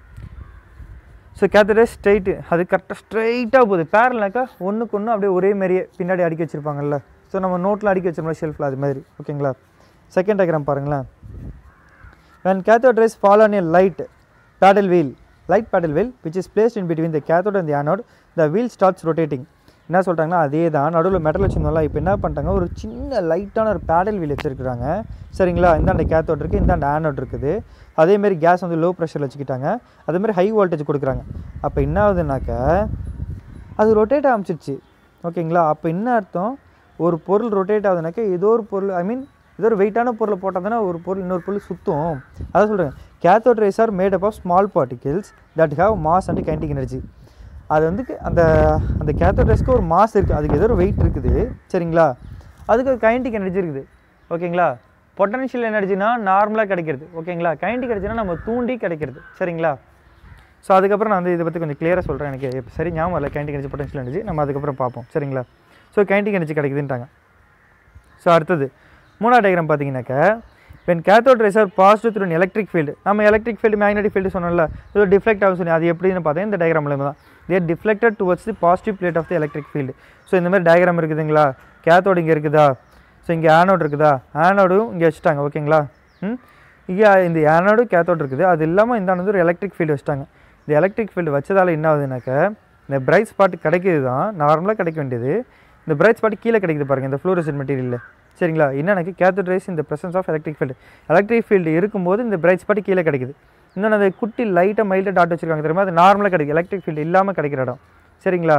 ஸோ கேத்தோட் ரேஸ் ஸ்ட்ரைட்டு, அது கரெக்டாக ஸ்ட்ரைட்டாக போகுது. பேரல்னாக்கா ஒன்றுக்கு ஒன்று அப்படியே ஒரே மாதிரியே பின்னாடி அடுக்கி வச்சுருப்பாங்கல்ல, ஸோ நம்ம நோட்டில் அடுக்கி வச்சிருப்போம் ஷெல்ஃபில், அது மாதிரி. ஓகேங்களா, செகண்ட் டயக்ராம் பாருங்களேன். when cathode rays fall on a light paddle wheel light paddle wheel which is placed in between the cathode and the anode, the wheel starts rotating. என்ன சொல்கிறாங்கன்னா அதே தான், நடுவில் மெட்டல் வச்சுருந்தோம்ல, இப்போ என்ன பண்ணிட்டாங்க, ஒரு சின்ன லைட்டான ஒரு பேடல் வீல் வச்சுருக்குறாங்க. சரிங்களா, இந்தாண்ட கேத்தோட் இருக்குது, இந்தாண்ட ஆனோட் இருக்குது. அதேமாரி கேஸ் வந்து லோ ப்ரெஷரில் வச்சுக்கிட்டாங்க, அதேமாதிரி ஹை வோல்டேஜ் கொடுக்குறாங்க. அப்போ என்ன ஆகுதுனாக்கா அது ரொட்டேட் ஆரம்பிச்சிருச்சு. ஓகேங்களா, அப்போ என்ன அர்த்தம், ஒரு பொருள் ரொட்டேட் ஆகுதுனாக்கா ஏதோ ஒரு பொருள், ஐ மீன் ஏதோ ஒரு வெயிட்டான பொருளை போட்டால் தானே ஒரு பொருள் இன்னொரு பொருள் சுற்றும். அதான் சொல்கிறேன், cathode rays are made up of small particles that have mass and kinetic energy. அது வந்து அந்த அந்த கேத்தோட் ரேஸ்க்கு ஒரு மாஸ் இருக்குது, அதுக்கு ஏதோ ஒரு வெயிட் இருக்குது. சரிங்களா, அதுக்கு ஒரு கைனடிக் எனர்ஜி இருக்குது. ஓகேங்களா, பொட்டன்ஷியல் எனர்ஜினா நார்மலாக கிடைக்கிறது. ஓகேங்களா, கைனடிக் எனர்ஜினா நம்ம தூண்டி கிடைக்கிறது. சரிங்களா, ஸோ அதுக்கப்புறம் நான் வந்து இதை பற்றி கொஞ்சம் கிளியராக சொல்கிறேன். எனக்கு இப்போ சரி ஞாபகம் இல்லை கைனடிக் எனர்ஜி பொட்டன்ஷியல் எனர்ஜி, நம்ம அதுக்கப்புறம் பார்ப்போம். சரிங்களா, ஸோ கைனடிக் எனர்ஜி கிடைக்குதுன்ட்டாங்க. ஸோ அடுத்தது மூணாவது டயக்ராம் பார்த்தீங்கன்னாக்கா when cathode rays are passed through an electric field, நம்ம electric field magnetic field சொன்னோம்ல, இது டிஃப்ளெக்ட் ஆகும் சொன்னி, அது எப்படின்னு பார்த்தா இந்த டயக்ராமில் தான் they are deflected towards the positive plate of the electric field. So இந்த மாதிரி டயக்ராம் இருக்குதுங்களா, கேத்தோடு இங்கே இருக்குதா, ஸோ இங்கே ஆனோடு இருக்குதா, ஆனோடும் இங்கே வச்சுட்டாங்க. ஓகேங்களா, ம் இங்கே இந்த ஆனோடு கேத்தோடு இருக்குது, அது இல்லாமல் இந்த வந்து ஒரு எலக்ட்ரிக் ஃபீல்டு வச்சுட்டாங்க. இந்த எலக்ட்ரிக் ஃபீல்டு வச்சதால் என்ன ஆகுதுனாக்கா இந்த பிரைட் ஸ்பாட் கிடைக்கிது தான், நார்மலாக கிடைக்க வேண்டியது, இந்த பிரைட் ஸ்பாட் கீழே கிடைக்குது பாருங்கள் இந்த ஃப்ளூரசன்ட் மெட்டீரியலில். சரிங்களா, என்னென்னக்கு கேத்தோட் ரேஸ் இந்த presence of electric field, electric field இருக்கும்போது இந்த பிரைட் ஸ்பாட் கீழே கிடைக்குது. இன்னொன்று அந்த குட்டி லைட்டாக மைல்டாக டாட் வச்சுருக்காங்க தெரியுமா, அது நார்மலாக கிடைக்கும், எலக்ட்ரிக் ஃபீல்டு இல்லாமல் கிடைக்கிற இடம். சரிங்களா,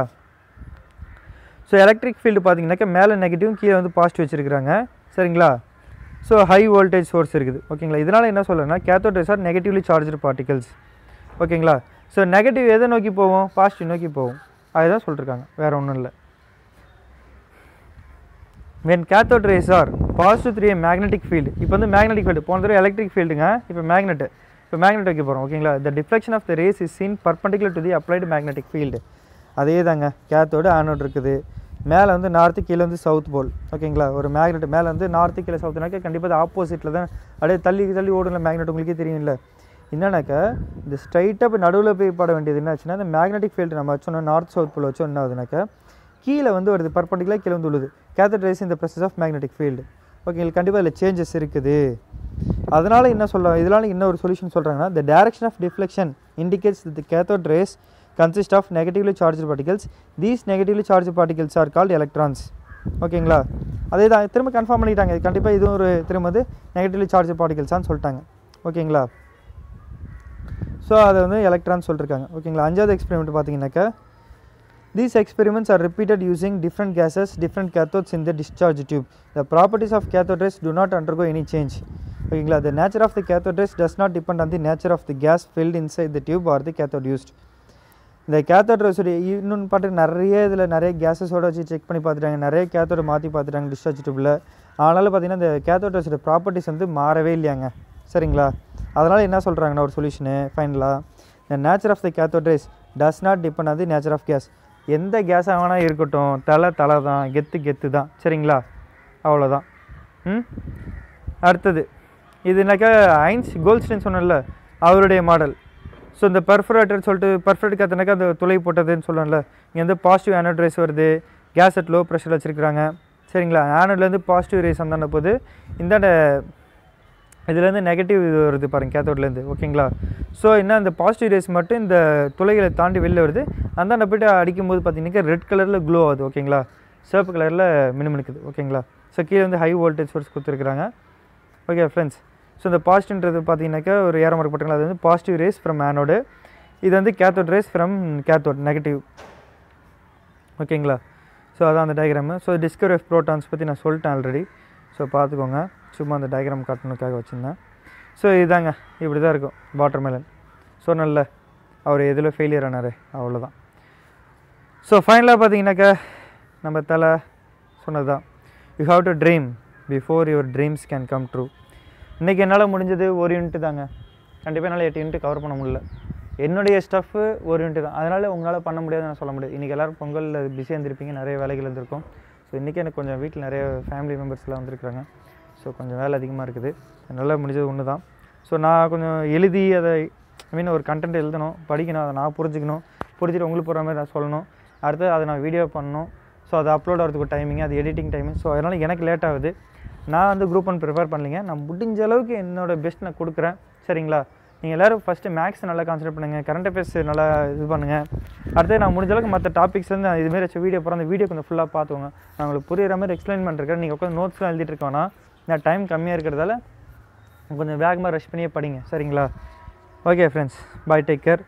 ஸோ எலக்ட்ரிக் ஃபீல்டு பார்த்தீங்கன்னாக்கா மேலே நெகட்டிவ் கீழே வந்து பாசிட்டிவ் வச்சுருக்காங்க. சரிங்களா, ஸோ ஹை வோல்டேஜ் சோர்ஸ் இருக்குது. ஓகேங்களா, இதனால் என்ன சொல்கிறேன்னா cathode rays are negatively charged particles. ஓகேங்களா, ஸோ நெகட்டிவ் எதை நோக்கி போவோம், பாசிட்டிவ் நோக்கி போவோம், அதுதான் சொல்லியிருக்காங்க, வேறு ஒன்றும் இல்லை. when cathode rays are passed through a magnetic field, இப்போ வந்து மேக்னெட்டிக் ஃபீல்டு, போன தடவை எலக்ட்ரிக் ஃபீல்டுங்க, இப்போ மேக்னெட்டு, இப்போ மேக்னெட் வைக்க போகிறோம். ஓகேங்களா, the deflection of the rays is seen perpendicular to the applied magnetic field. அதே தாங்க, கேத்தோடு ஆனோடு இருக்குது, மேலே வந்து நார்த்து கீழே வந்து சவுத் போல். ஓகேங்களா, ஒரு மேக்னெட் மேலே வந்து நார்த்து கீழே சவுத்துனாக்கா கண்டிப்பாக ஆப்போசிட்டில் தான் அப்படியே தள்ளி தள்ளி ஓடுல மேக்னெட், உங்களுக்கே தெரியும் இல்லை. என்னன்னாக்கா இந்த ஸ்ட்ரைட்டாக போய் நடுவில் போய் பட வேண்டியது என்ன ஆச்சுன்னா, இந்த மேக்னெட்டிக் ஃபீல்டு நம்ம வச்சோன்னா நார்த் சவுத் போல் வச்சோம், என்ன ஆகுதுனாக்கா கீழே வந்து வருது, பர்பண்டிகுலர் கீழே வந்து உள்ளது. கேத்தோட் ரேஸ் இந்த presence of magnetic field. Okay, எங்களுக்கு கண்டிப்பாக இதில் சேஞ்சஸ் இருக்குது. அதனால் என்ன சொல்ல, இதனால் இன்னொரு சொல்யூஷன் சொல்கிறாங்கன்னா, the direction of deflection indicates that the cathode rays consist of negatively charged particles. These negatively charged particles are called electrons. ஓகேங்களா, அதே தான் திரும்ப கன்ஃபார்ம் பண்ணிட்டாங்க, கண்டிப்பாக இதுவும் ஒரு திரும்ப வந்து நெகட்டிவ்லி சார்ஜ் பார்ட்டிகல்ஸான்னு சொல்லிட்டாங்க. ஓகேங்களா, ஸோ அதை வந்து எலக்ட்ரான் சொல்லியிருக்காங்க. ஓகேங்களா, அஞ்சாவது எக்ஸ்பெரிமெண்ட் பார்த்தீங்கன்னாக்கா these experiments are repeated using different gases, different cathodes in the discharge tube. The properties of cathode rays do not undergo any change. ஓகேங்களா, the nature of the cathode rays does not depend on the nature of the gas filled inside the tube or the cathode used. இந்த cathode rays இன்னொன்று பாட்டு நிறைய இதில் நிறைய கேஸஸோடு வச்சு check பண்ணி பார்த்துட்டாங்க, நிறைய கேத்தோடு மாற்றி பார்த்துட்டாங்க டிஸ்சார்ஜ் டியூப்பில். அதனால் பார்த்தீங்கன்னா இந்த கேத்தோட் ரேஸோட ப்ராப்பர்ட்டிஸ் வந்து மாறவே இல்லையாங்க. சரிங்களா, அதனால் என்ன சொல்கிறாங்கன்னா ஒரு சொல்யூஷனு ஃபைனலாக, the nature of the cathode rays does not depend on the nature of gas. எந்த கேஸாக வேணால் இருக்கட்டும், தலை தலை தான், கெத்து கெத்து தான். சரிங்களா, அவ்வளோதான். ம் அடுத்தது இதுனாக்கா ஐன்ஸ் கோல்ட்ஸ்டைன் சொன்னல அவருடைய மாடல். ஸோ இந்த பர்ஃபரேட்டர் சொல்லிட்டு பர்ஃபரேட் கற்றுனாக்கா அந்த துளை போட்டதுன்னு சொல்லணும்ல, இங்கே வந்து பாசிட்டிவ் ஆனோட் ரேஸ் வருது, கேஸ் அட் லோ ப்ரெஷர் வச்சுருக்காங்க சரிங்களா. ஆனோட்லேருந்து பாசிட்டிவ் ரேஸ் வந்தாண்ட போது இந்தாண்ட இதுலேருந்து நெகட்டிவ் இது வருது பாருங்கள் கேத்தோட்லேருந்து ஓகேங்களா. ஸோ என்ன இந்த பாசிட்டிவ் ரேஸ் மட்டும் இந்த துளைகளை தாண்டி வெளில வருது, அந்தாண்ட போய்ட்டு அடிக்கும்போது பார்த்தீங்கன்னா ரெட் கலரில் க்ளோ ஆகுது ஓகேங்களா, சிவப்பு கலரில் மினுமினுக்குது ஓகேங்களா. ஸோ கீழே வந்து ஹை வோல்டேஜ் சோர்ஸ் கொடுத்துருக்குறாங்க ஓகே ஃப்ரெண்ட்ஸ். ஸோ இந்த பாசிட்டிவ்ன்றது பார்த்தீங்கன்னாக்கா ஒரு ஏரோ மார்க் போட்டுங்களா, அது வந்து பாசிட்டிவ் ரேஸ் ஃப்ரம் ஆனோடு, இது வந்து cathode rays from cathode negative ஓகேங்களா. ஸோ அதான் அந்த diagram. So discovery of protons பற்றி நான் சொல்லிட்டேன் ஆல்ரெடி. ஸோ பார்த்துக்கோங்க, சும்மா அந்த டயக்ராம் காட்டணுக்காக வச்சுருந்தேன். ஸோ இதுதாங்க இப்படி தான் இருக்கும் வாட்டர் மெலன். ஸோ நல்ல அவர் எதில் ஃபெயிலியர் ஆனார் அவ்வளோதான். ஸோ ஃபைனலாக பார்த்தீங்கன்னாக்கா நம்ம தலை சொன்னது தான், you have to dream before your dreams can come true. இன்றைக்கி என்னால் முடிஞ்சது ஒரு யூனிட்டு தாங்க, கண்டிப்பாக என்னால் எட்டு யூனிட்டு கவர் பண்ண முடியல. என்னுடைய ஸ்டஃப்பு ஒரு யூனிட்டு தான், அதனால் உங்களால் பண்ண முடியாதுன்னு நான் சொல்ல முடியாது. இன்றைக்கி எல்லோரும் பொங்கலில் பிஸியாக இருந்திருப்பீங்க, நிறைய வேலைகள் இருந்திருக்கும். ஸோ இன்றைக்கி எனக்கு கொஞ்சம் வீட்டில் நிறைய ஃபேமிலி மெம்பர்ஸ்லாம் வந்துருக்குறாங்க. ஸோ கொஞ்சம் வேலை அதிகமாக இருக்குது, என்னால் முடிஞ்சது ஒன்று தான். ஸோ நான் கொஞ்சம் எழுதி அதை ஐ மீன் ஒரு கண்டென்ட் எழுதணும், படிக்கணும், அதை நான் புரிஞ்சுக்கணும், புரிஞ்சுட்டு உங்களுக்கு போகிற மாதிரி நான் சொல்லணும், அடுத்து அதை நான் வீடியோ பண்ணணும். ஸோ அது அப்லோட் ஆகிறதுக்கு ஒரு டைமிங், அது எடிட்டிங் டைமிங். ஸோ அதனால் எனக்கு லேட் ஆகுது. நான் வந்து குரூப் ஒன் ப்ரிப்பேர் பண்ணலிங்க, நான் முடிஞ்ச அளவுக்கு என்னோடய பெஸ்ட் நான் கொடுக்குறேன் சரிங்களா. நீங்கள் எல்லோரும் ஃபஸ்ட்டு மேக்ஸ் நல்லா கான்சன்ட்ரேட் பண்ணுங்கள், கரண்ட் அஃபேர்ஸ் நல்லா இது பண்ணுங்கள். அடுத்து நான் முடிஞ்ச அளவுக்கு மற்ற டாபிக்ஸ் வந்து இதுமாரி வச்சு வீடியோ போகிறேன், அந்த வீடியோ கொஞ்சம் ஃபுல்லாக பார்த்துக்கோங்க. நான் உங்களுக்கு புரியுற மாதிரி எக்ஸ்பிளைன் பண்ணிருக்கேன், நீங்கள் உட்காந்து நோட்ஸ்லாம் எழுதிட்டு இருக்கோன்னா நான் டைம் கம்மியாக இருக்கிறதால கொஞ்சம் வேகமாக ரஷ் பண்ணியே படிங்க சரிங்களா. Okay friends, bye, take care.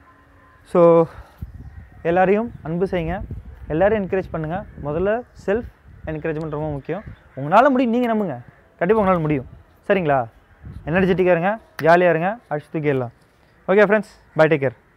So எல்லோரையும் அன்பு செய்யுங்க, எல்லோரும் என்கரேஜ் பண்ணுங்கள். முதல்ல செல்ஃப் என்கரேஜ்மெண்ட் ரொம்ப முக்கியம். உங்களால் முடியும், நீங்கள் நம்புங்க, கண்டிப்பாக உங்களால் முடியும் சரிங்களா. எனர்ஜெட்டிக்காக இருங்க, ஜாலியாக இருங்க, அடிச்சு தூக்கிடலாம். Okay friends, bye, take care.